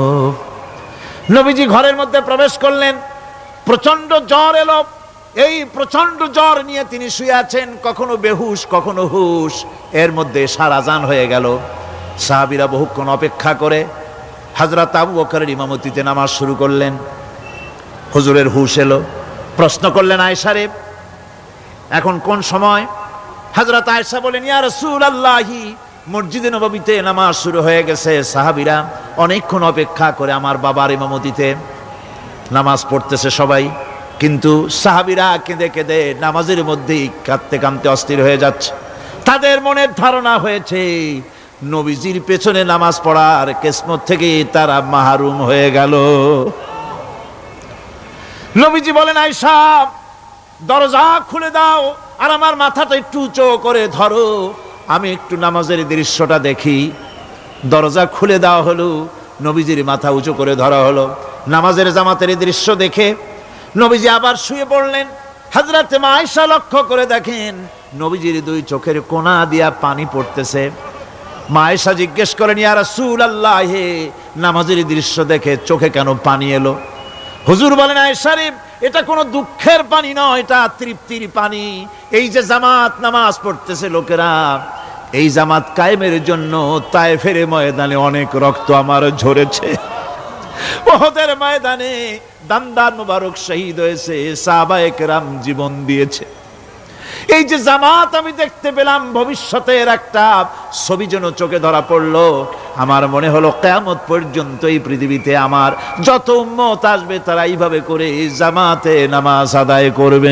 নবীজি ঘরের মধ্যে প্রবেশ করলেন, প্রচন্ড জ্বর এলো। এই প্রচন্ড জ্বর নিয়ে তিনি শুয়ে আছেন, কখনো বেহুশ কখনো হুশ। এর মধ্যে সারা জান হয়ে গেল। সাহাবীরা বহুক্ষণ অপেক্ষা করে হযরত আবু বকরের ইমামতিতে নামাজ শুরু করলেন। হুজুরের হুশ এলো, প্রশ্ন করলেন, আয়েশা রে এখন কোন সময়? হযরত আয়েশা বলেন, ইয়া রাসূলুল্লাহি, মসজিদে নববীতে নামাজ শুরু হয়ে গেছে। সাহাবীরা অনেকক্ষণ অপেক্ষা করে আমার বাবার ইমামতিতে নামাজ পড়তেছে সবাই, কিন্তু সাহাবীরা কেঁদে কেঁদে নামাজের মধ্যেই কাঁদতে কাঁদতে অস্থির হয়ে যাচ্ছে। তাদের মনের ধারণা হয়েছে নবীজির পেছনে নামাজ পড়ার কিসমত থেকে তারা মাহরুম হয়ে গেল। নবীজি বলেন, আয়েশা দরজা খুলে দাও আর আমার মাথাটা একটু উঁচু করে ধরো, আমি একটু নামাজের দৃশ্যটা দেখি। দরজা খুলে দেওয়া হলো, নবীজির মাথা উঁচু করে ধরা হলো। নামাজের জামাতের দৃশ্য দেখে নবীজি আবার শুয়ে পড়লেন। হযরত মা আয়েশা লক্ষ্য করে দেখেন নবীজির দুই চোখের কোণা দিয়া পানি পড়তেছে। মা আয়েশা জিজ্ঞেস করেন, ইয়া রাসূলুল্লাহ, হে নামাজের দৃশ্য দেখে চোখে কেন পানি এলো? হুজুর বলেন, আয়েশা রে, এটা কোনো দুঃখের পানি নয়, এটা তৃপ্তির পানি। এই যে জামাত নামাজ পড়তেছে লোকেরা, এই জামাত কায়েমের জন্য তায়েফের ময়দানে অনেক রক্ত আমার ঝরেছে। উহুদের ময়দানে দান্দান মুবারক শহীদ হয়েছে, সাহাবায়ে কেরাম জীবন দিয়েছে। এই যে জামাত আমি দেখতে পেলাম, ভবিষ্যতের একটা ছবি যেন চোখে ধরা পড়লো। আমার মনে হলো কিয়ামত পর্যন্ত এই পৃথিবীতে আমার যত উম্মত আসবে তারা এইভাবে করে জামাতে নামাজ আদায় করবে।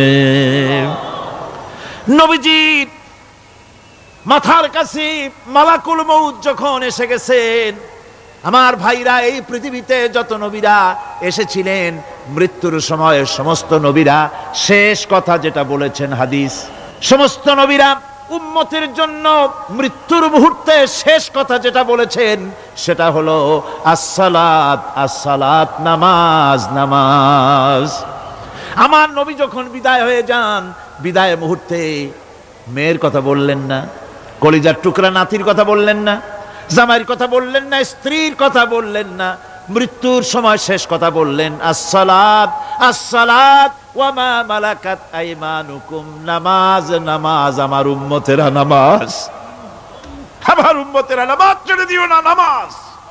নবীজির মাথার কাছে মালাকুল মউত যখন এসে গেছেন, আমার ভাইরা, এই পৃথিবীতে যত নবীরা এসেছিলেন মৃত্যুর সময় সমস্ত নবীরা শেষ কথা যেটা বলেছেন, হাদিস, সমস্ত নবীরা উম্মতের জন্য মৃত্যুর মুহূর্তে শেষ কথা যেটা বলেছেন সেটা হলো আসসালাত, আসসালাত, নামাজ, নামাজ। আমার নবী যখন বিদায় হয়ে যান, বিদায় মুহূর্তে মেয়ের কথা বললেন না, কলিজার টুকরা নাতির কথা বললেন না, জামাইয়ের কথা বললেন না, স্ত্রীর কথা বললেন না, মৃত্যুর সময় শেষ কথা বললেন আসসালাত, আসসালাত ওয়া মা মালাকাত আইমানুকুম, নামাজ, নামাজ, আমার উম্মতেরা নামাজ, আমার উম্মতেরা নামাজ ছেড়ে দিও না, নামাজ।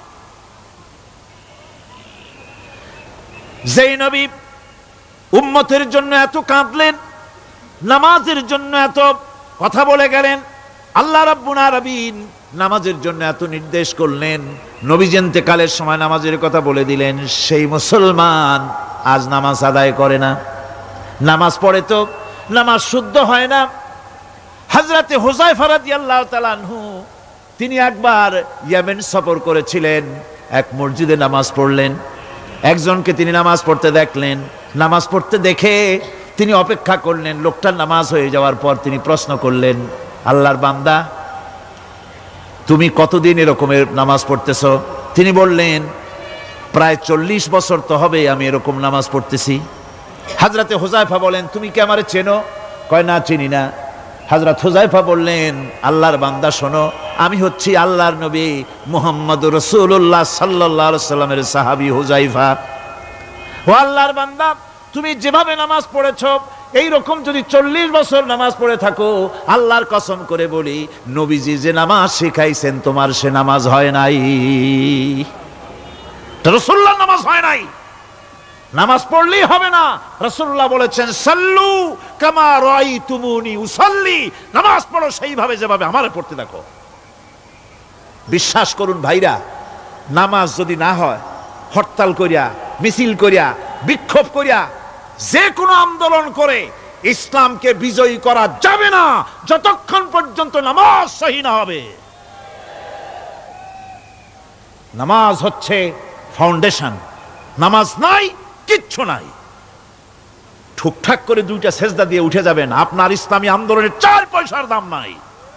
যেই নবী উম্মতের জন্য এত কাঁদলেন, নামাজের জন্য এত কথা বলে গেলেন, আল্লাহ রাব্বুল আলামিন নামাজের জন্য এত নির্দেশ করলেন, নবীজি ইন্তেকালের সময় নামাজের কথা বলে দিলেন, সেই মুসলমান আজ নামাজ আদায় করে না, নামাজ পড়ে তো নামাজ শুদ্ধ হয় না। হযরতে হুযায়ফা রাদিয়াল্লাহু তাআলা আনহু তিনি একবার ইয়েমেন সফর করেছিলেন, এক মসজিদে নামাজ পড়লেন, একজনকে তিনি নামাজ পড়তে দেখলেন, নামাজ পড়তে দেখে তিনি অপেক্ষা করলেন, লোকটার নামাজ হয়ে যাওয়ার পর তিনি প্রশ্ন করলেন, আল্লাহর বান্দা, তুমি কতদিন এরকমের নামাজ পড়তেছ? তিনি বললেন, প্রায় 40 বছর তো হবে আমি এরকম নামাজ পড়তেছি। হযরতে হুযায়ফা বলেন, তুমি কি আমারে চেনো? কয়, না, চিনি না। হযরত হুযায়ফা বললেন, আল্লাহর বান্দা শোনো, আমি হচ্ছি আল্লাহর নবী মুহাম্মদুর রাসূলুল্লাহ সাল্লাল্লাহু আলাইহি সাল্লামের সাহাবী হুযায়ফা। ও আল্লাহর বান্দা, তুমি যেভাবে নামাজ পড়েছো এই রকম যদি 40 বছর নামাজ পড়ে থাকো, আল্লাহর কসম করে বলি, নবীজি যে নামাজ শিখাইছেন তোমার সে নামাজ হয় নাই, রাসূলুল্লাহর নামাজ হয় নাই। নামাজ পড়লেই হবে না, রাসূলুল্লাহ বলেছেন, সাল্লু কামা রাআইতুমুনি উসাল্লি, নামাজ পড়ো সেইভাবে যেভাবে আমারে পড়তে দেখো। বিশ্বাস করুন ভাইরা, নামাজ যদি না হয়, হরতাল করিয়া, মিছিল করিয়া, বিক্ষোভ করিয়া, যে কোনো আন্দোলন করে ইসলামকে বিজয়ী করা যাবে না যতক্ষণ পর্যন্ত নামাজ সহি না হবে। নামাজ হচ্ছে ফাউন্ডেশন, নামাজ নাই কিচ্ছু নাই। ঠুকঠাক করে দুইটা সেজদা দিয়ে উঠে যাবেন, আপনার ইসলামী আন্দোলনের 4 পয়সার দাম নাই।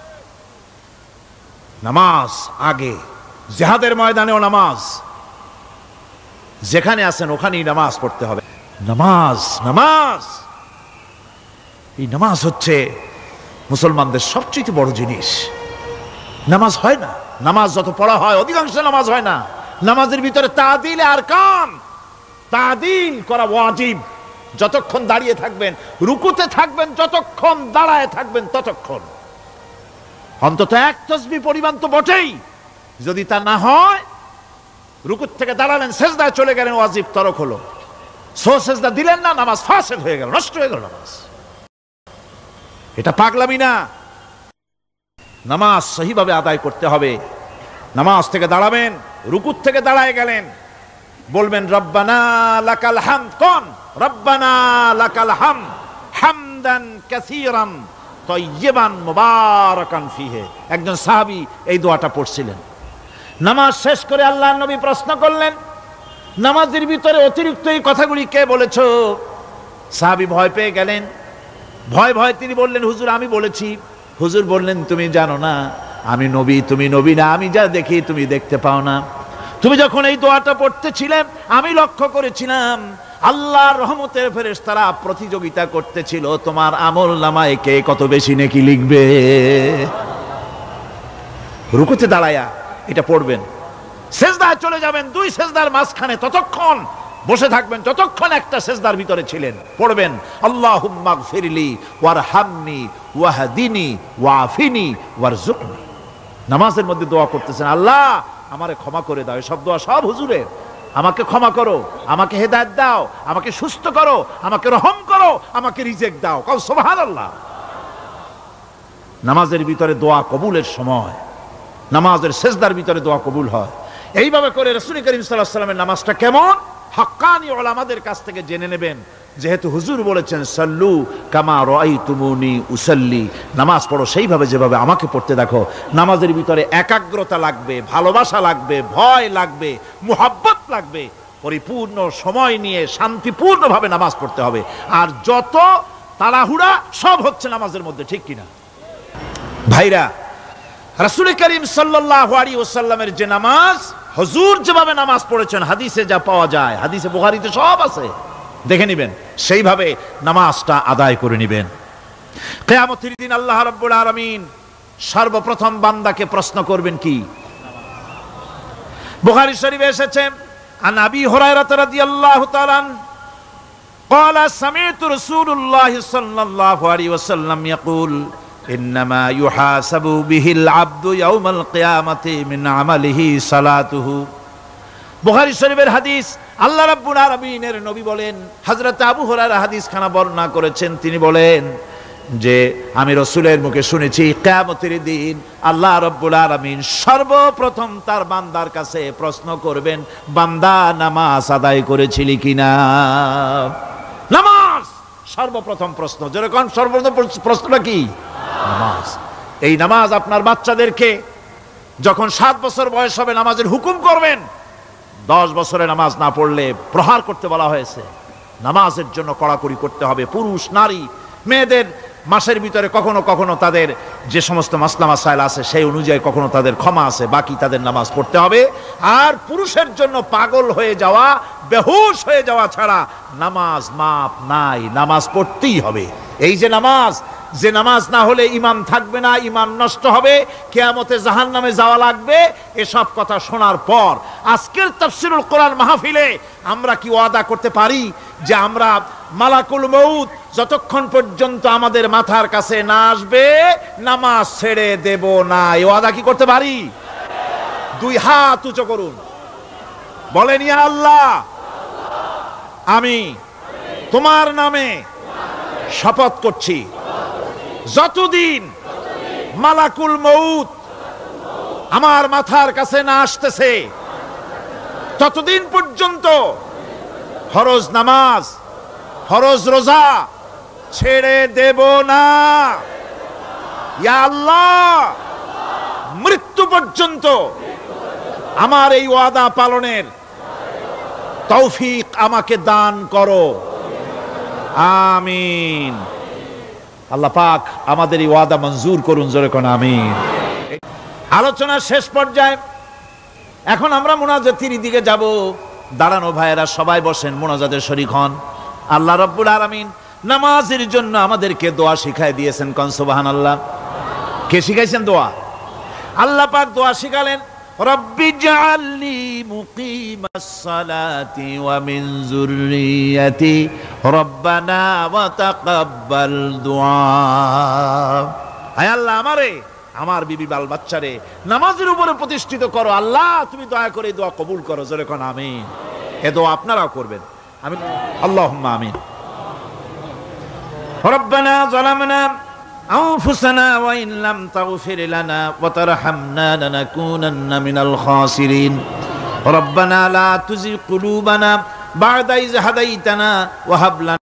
নামাজ আগে, জিহাদের ময়দানেও নামাজ, যেখানে আছেন ওখানেই নামাজ পড়তে হবে। নামাজ, নামাজ, এই নামাজ হচ্ছে মুসলমানদের সবচেয়ে বড় জিনিস। নামাজ হয় না, নামাজ যত পড়া হয় অধিকাংশ নামাজ হয় না। নামাজের ভিতরে তাদিল আরকান, তাদিল করা ওয়াজিব। যতক্ষণ দাঁড়িয়ে থাকবেন, রুকুতে থাকবেন, যতক্ষণ দাঁড়ায় থাকবেন ততক্ষণ অন্তত এক তাসবিহ পরিমাণ তো বটেই। যদি তা না হয়, রুকুত থেকে দাঁড়ালেন, সেজদায় চলে গেলেন, ওয়াজিব তরক হলো, সেজদা দিলেন না, নামাজ ফাসেদ হয়ে গেল, নষ্ট হয়ে গেল নামাজ। এটা পাগলামি না, নামাজ সহিভাবে আদায় করতে হবে। নামাজ থেকে দাঁড়াবেন, রুকুত থেকে দাঁড়ায় গেলেন, বলবেন রব্বানা লাকাল হামদ, কোন রব্বানা লাকাল হামদ হামদান কাসীরান তাইয়িবান মুবারাকান ফিহি। একজন সাহাবী এই দোয়াটা পড়ছিলেন। নামাজ শেষ করে আল্লাহর নবী প্রশ্ন করলেন, নামাজের ভিতরে অতিরিক্ত এই কথাগুলি কে বলেছো? সাহাবী ভয় পেয়ে গেলেন, ভয় ভয় তিনি বললেন, হুজুর আমি বলেছি। হুজুর বললেন, তুমি জানো না আমি নবী, তুমি নবী না, আমি যা দেখি তুমি দেখতে পাও না। তুমি যখন এই দোয়াটা পড়তেছিলে আমি লক্ষ্য করেছিলাম আল্লাহর রহমতের ফেরেশতারা প্রতিযোগিতা করতেছিল তোমার আমল নামায় কে কত বেশি নেকি লিখবে। রুকুতে দাঁড়ায়া এটা পড়বেন, সেজদায় চলে যাবেন, দুই সেজদার মাঝখানে ততক্ষণ বসে থাকবেন যতক্ষণ একটা সেজদার ভিতরে ছিলেন। পড়বেন আল্লাহুম্মা গফিরলি ওয়ারহামনি ওয়াহদিনি ওয়াফিনি ওয়ারজুকনি। নামাজের মধ্যে দোয়া করতেছেন, আল্লাহ আমারে ক্ষমা করে দাও। এসব দোয়া সব হুজুরের। আমাকে ক্ষমা করো, আমাকে হেদায়েত দাও, আমাকে সুস্থ করো, আমাকে রহম করো, আমাকে রিজেক দাও। কও সুবহানাল্লাহ। নামাজের ভিতরে দোয়া কবুলের সময়, নামাজের সেজদার ভিতরে দোয়া কবুল হয়। এইভাবে করে রাসূল করিম সাল্লাল্লাহু আলাইহি ওয়াসাল্লামের নামাজটা কেমন হাক্কানি উলামাদের কাছ থেকে জেনে নেবেন। যেহেতু হুজুর বলেছেন সাল্লু কামা রাআইতুমুনি উসাল্লি, নামাজ পড়ো সেইভাবে যেভাবে আমাকে পড়তে দেখো। নামাজের ভিতরে একাগ্রতা লাগবে, ভালোবাসা লাগবে, ভয় লাগবে, মুহাব্বত লাগবে। পরিপূর্ণ সময় নিয়ে শান্তিপূর্ণভাবে নামাজ পড়তে হবে। আর যত তাড়াহুড়া সব হচ্ছে নামাজের মধ্যে, ঠিক কিনা ভাইরা? রাসূল করিম সাল্লাল্লাহু আলাইহি ওয়াসাল্লামের যে নামাজ, হুজুর যেভাবে নামাজ পড়েছেন হাদিসে যা পাওয়া যায়, হাদিসে বুখারীতে সব আছে, দেখে নেবেন, সেইভাবে নামাজটা আদায় করে নেবেন। কিয়ামতের দিন আল্লাহ রাব্বুল আলামিন সর্বপ্রথম বান্দাকে প্রশ্ন করবেন কি? বুখারী শরীফে এসেছে আন আবি হুরায়রা রাদিয়াল্লাহু তাআলা قال سمعت رسول الله صلى الله عليه وسلم يقول إنما يحاسب به العبد يوم القيامة من عمله صلاته। বুখারী শরীফের হাদিস। আল্লাহ রাব্বুল আলামিনের নবী বলেন, হযরত আবু হুরায়রা হাদিস খানা বর্ণনা করেছেন, তিনি বলেন যে আমি রাসূলের মুখে শুনেছি কিয়ামতের দিন আল্লাহ রাব্বুল আলামিন সর্বপ্রথম তার বান্দার কাছে প্রশ্ন করবেন, বান্দা নামাজ আদায় করেছিলি কিনা? নামাজ সর্বপ্রথম প্রশ্ন। যেরকম সর্বপ্রথম প্রশ্নটা কি? নামাজ। এই নামাজ আপনার বাচ্চাদেরকে যখন 7 বছর বয়স হবে নামাজের হুকুম করবেন। 10 বছরে নামাজ না পড়লে প্রহার করতে বলা হয়েছে। নামাজের জন্য কড়াকড়ি করতে হবে। পুরুষ নারী মেয়েদের মাসের ভিতরে কখনো কখনো তাদের যে সমস্ত মাসলা মাসাইল আছে সেই অনুযায়ী কখনো তাদের ক্ষমা আছে, বাকি তাদের নামাজ পড়তে হবে। আর পুরুষের জন্য পাগল হয়ে যাওয়া, বেহুশ হয়ে যাওয়া ছাড়া নামাজ মাপ নাই, নামাজ পড়তেই হবে। এই যে নামাজ, যে নামাজ না হলে ঈমান থাকবে না, ঈমান নষ্ট হবে, কিয়ামতে জাহান্নামে যাওয়া লাগবে, এসব কথা শোনার পর আজকের তাফসীরুল কোরআন মাহফিলে আমরা কি ওয়াদা করতে পারি যে আমরা মালাকুল মউত যতক্ষণ পর্যন্ত আমাদের মাথার কাছে না আসবে নামাজ ছেড়ে দেব না? এই ওয়াদা কি করতে পারি? দুই হাত উঁচু করুন, বলেন ইয়া আল্লাহ, আমি তোমার নামে শপথ করছি যতদিন মালাকুল মউত আমার মাথার কাছে না আসতেছে ততদিন পর্যন্ত ফরজ নামাজ, ফরজ রোজা ছেড়ে দেব না। ইয়া আল্লাহ, মৃত্যু পর্যন্ত আমার এই ওয়াদা পালনের তৌফিক আমাকে দান করো, আমিন। আল্লাহ পাক আমাদের এই ওয়াদা মঞ্জুর করুন, জোরে কোন আমিন। আলোচনার শেষ পর্যায়ে এখন আমরা মুনাজাতের দিকে যাব। দাঁড়ানো ভাইয়েরা সবাই বসেন, মুনাজাতের শরীক হন। আল্লাহ রাব্বুল আলামিন নামাজের জন্য আমাদেরকে দোয়া শিখাই দিয়েছেন, কোন সুবহানাল্লাহ। কে শিখাইছেন দোয়া? আল্লাহ পাক দোয়া শিখালেন, রব্বি জাআলনি মুকিমাস সালাতি ওয়া মিন যুররিয়াতি রব্বানা ওয়া তাকাব্বাল দুআ। হায় আল্লাহ, আমারে আমার বিবি বাল বাচ্চারে নামাজের উপরে প্রতিষ্ঠিত করো। আল্লাহ তুমি দয়া করে দোয়া কবুল করো, জোরে কোন আমিন। এ দোয়া আপনারাও করবেন, আমিন, আল্লাহুম্মা আমিন। রব্বানা যালামনা আনফুসানা ওয়া ইন লাম তাগফির লানা ওয়া তারহামনা লানাকুনান্না মিনাল খাসিরিন। রব্বানা লা তুযিগ কুলুবানা বা'দা ইয হাদাইতানা ওয়া হাব লানা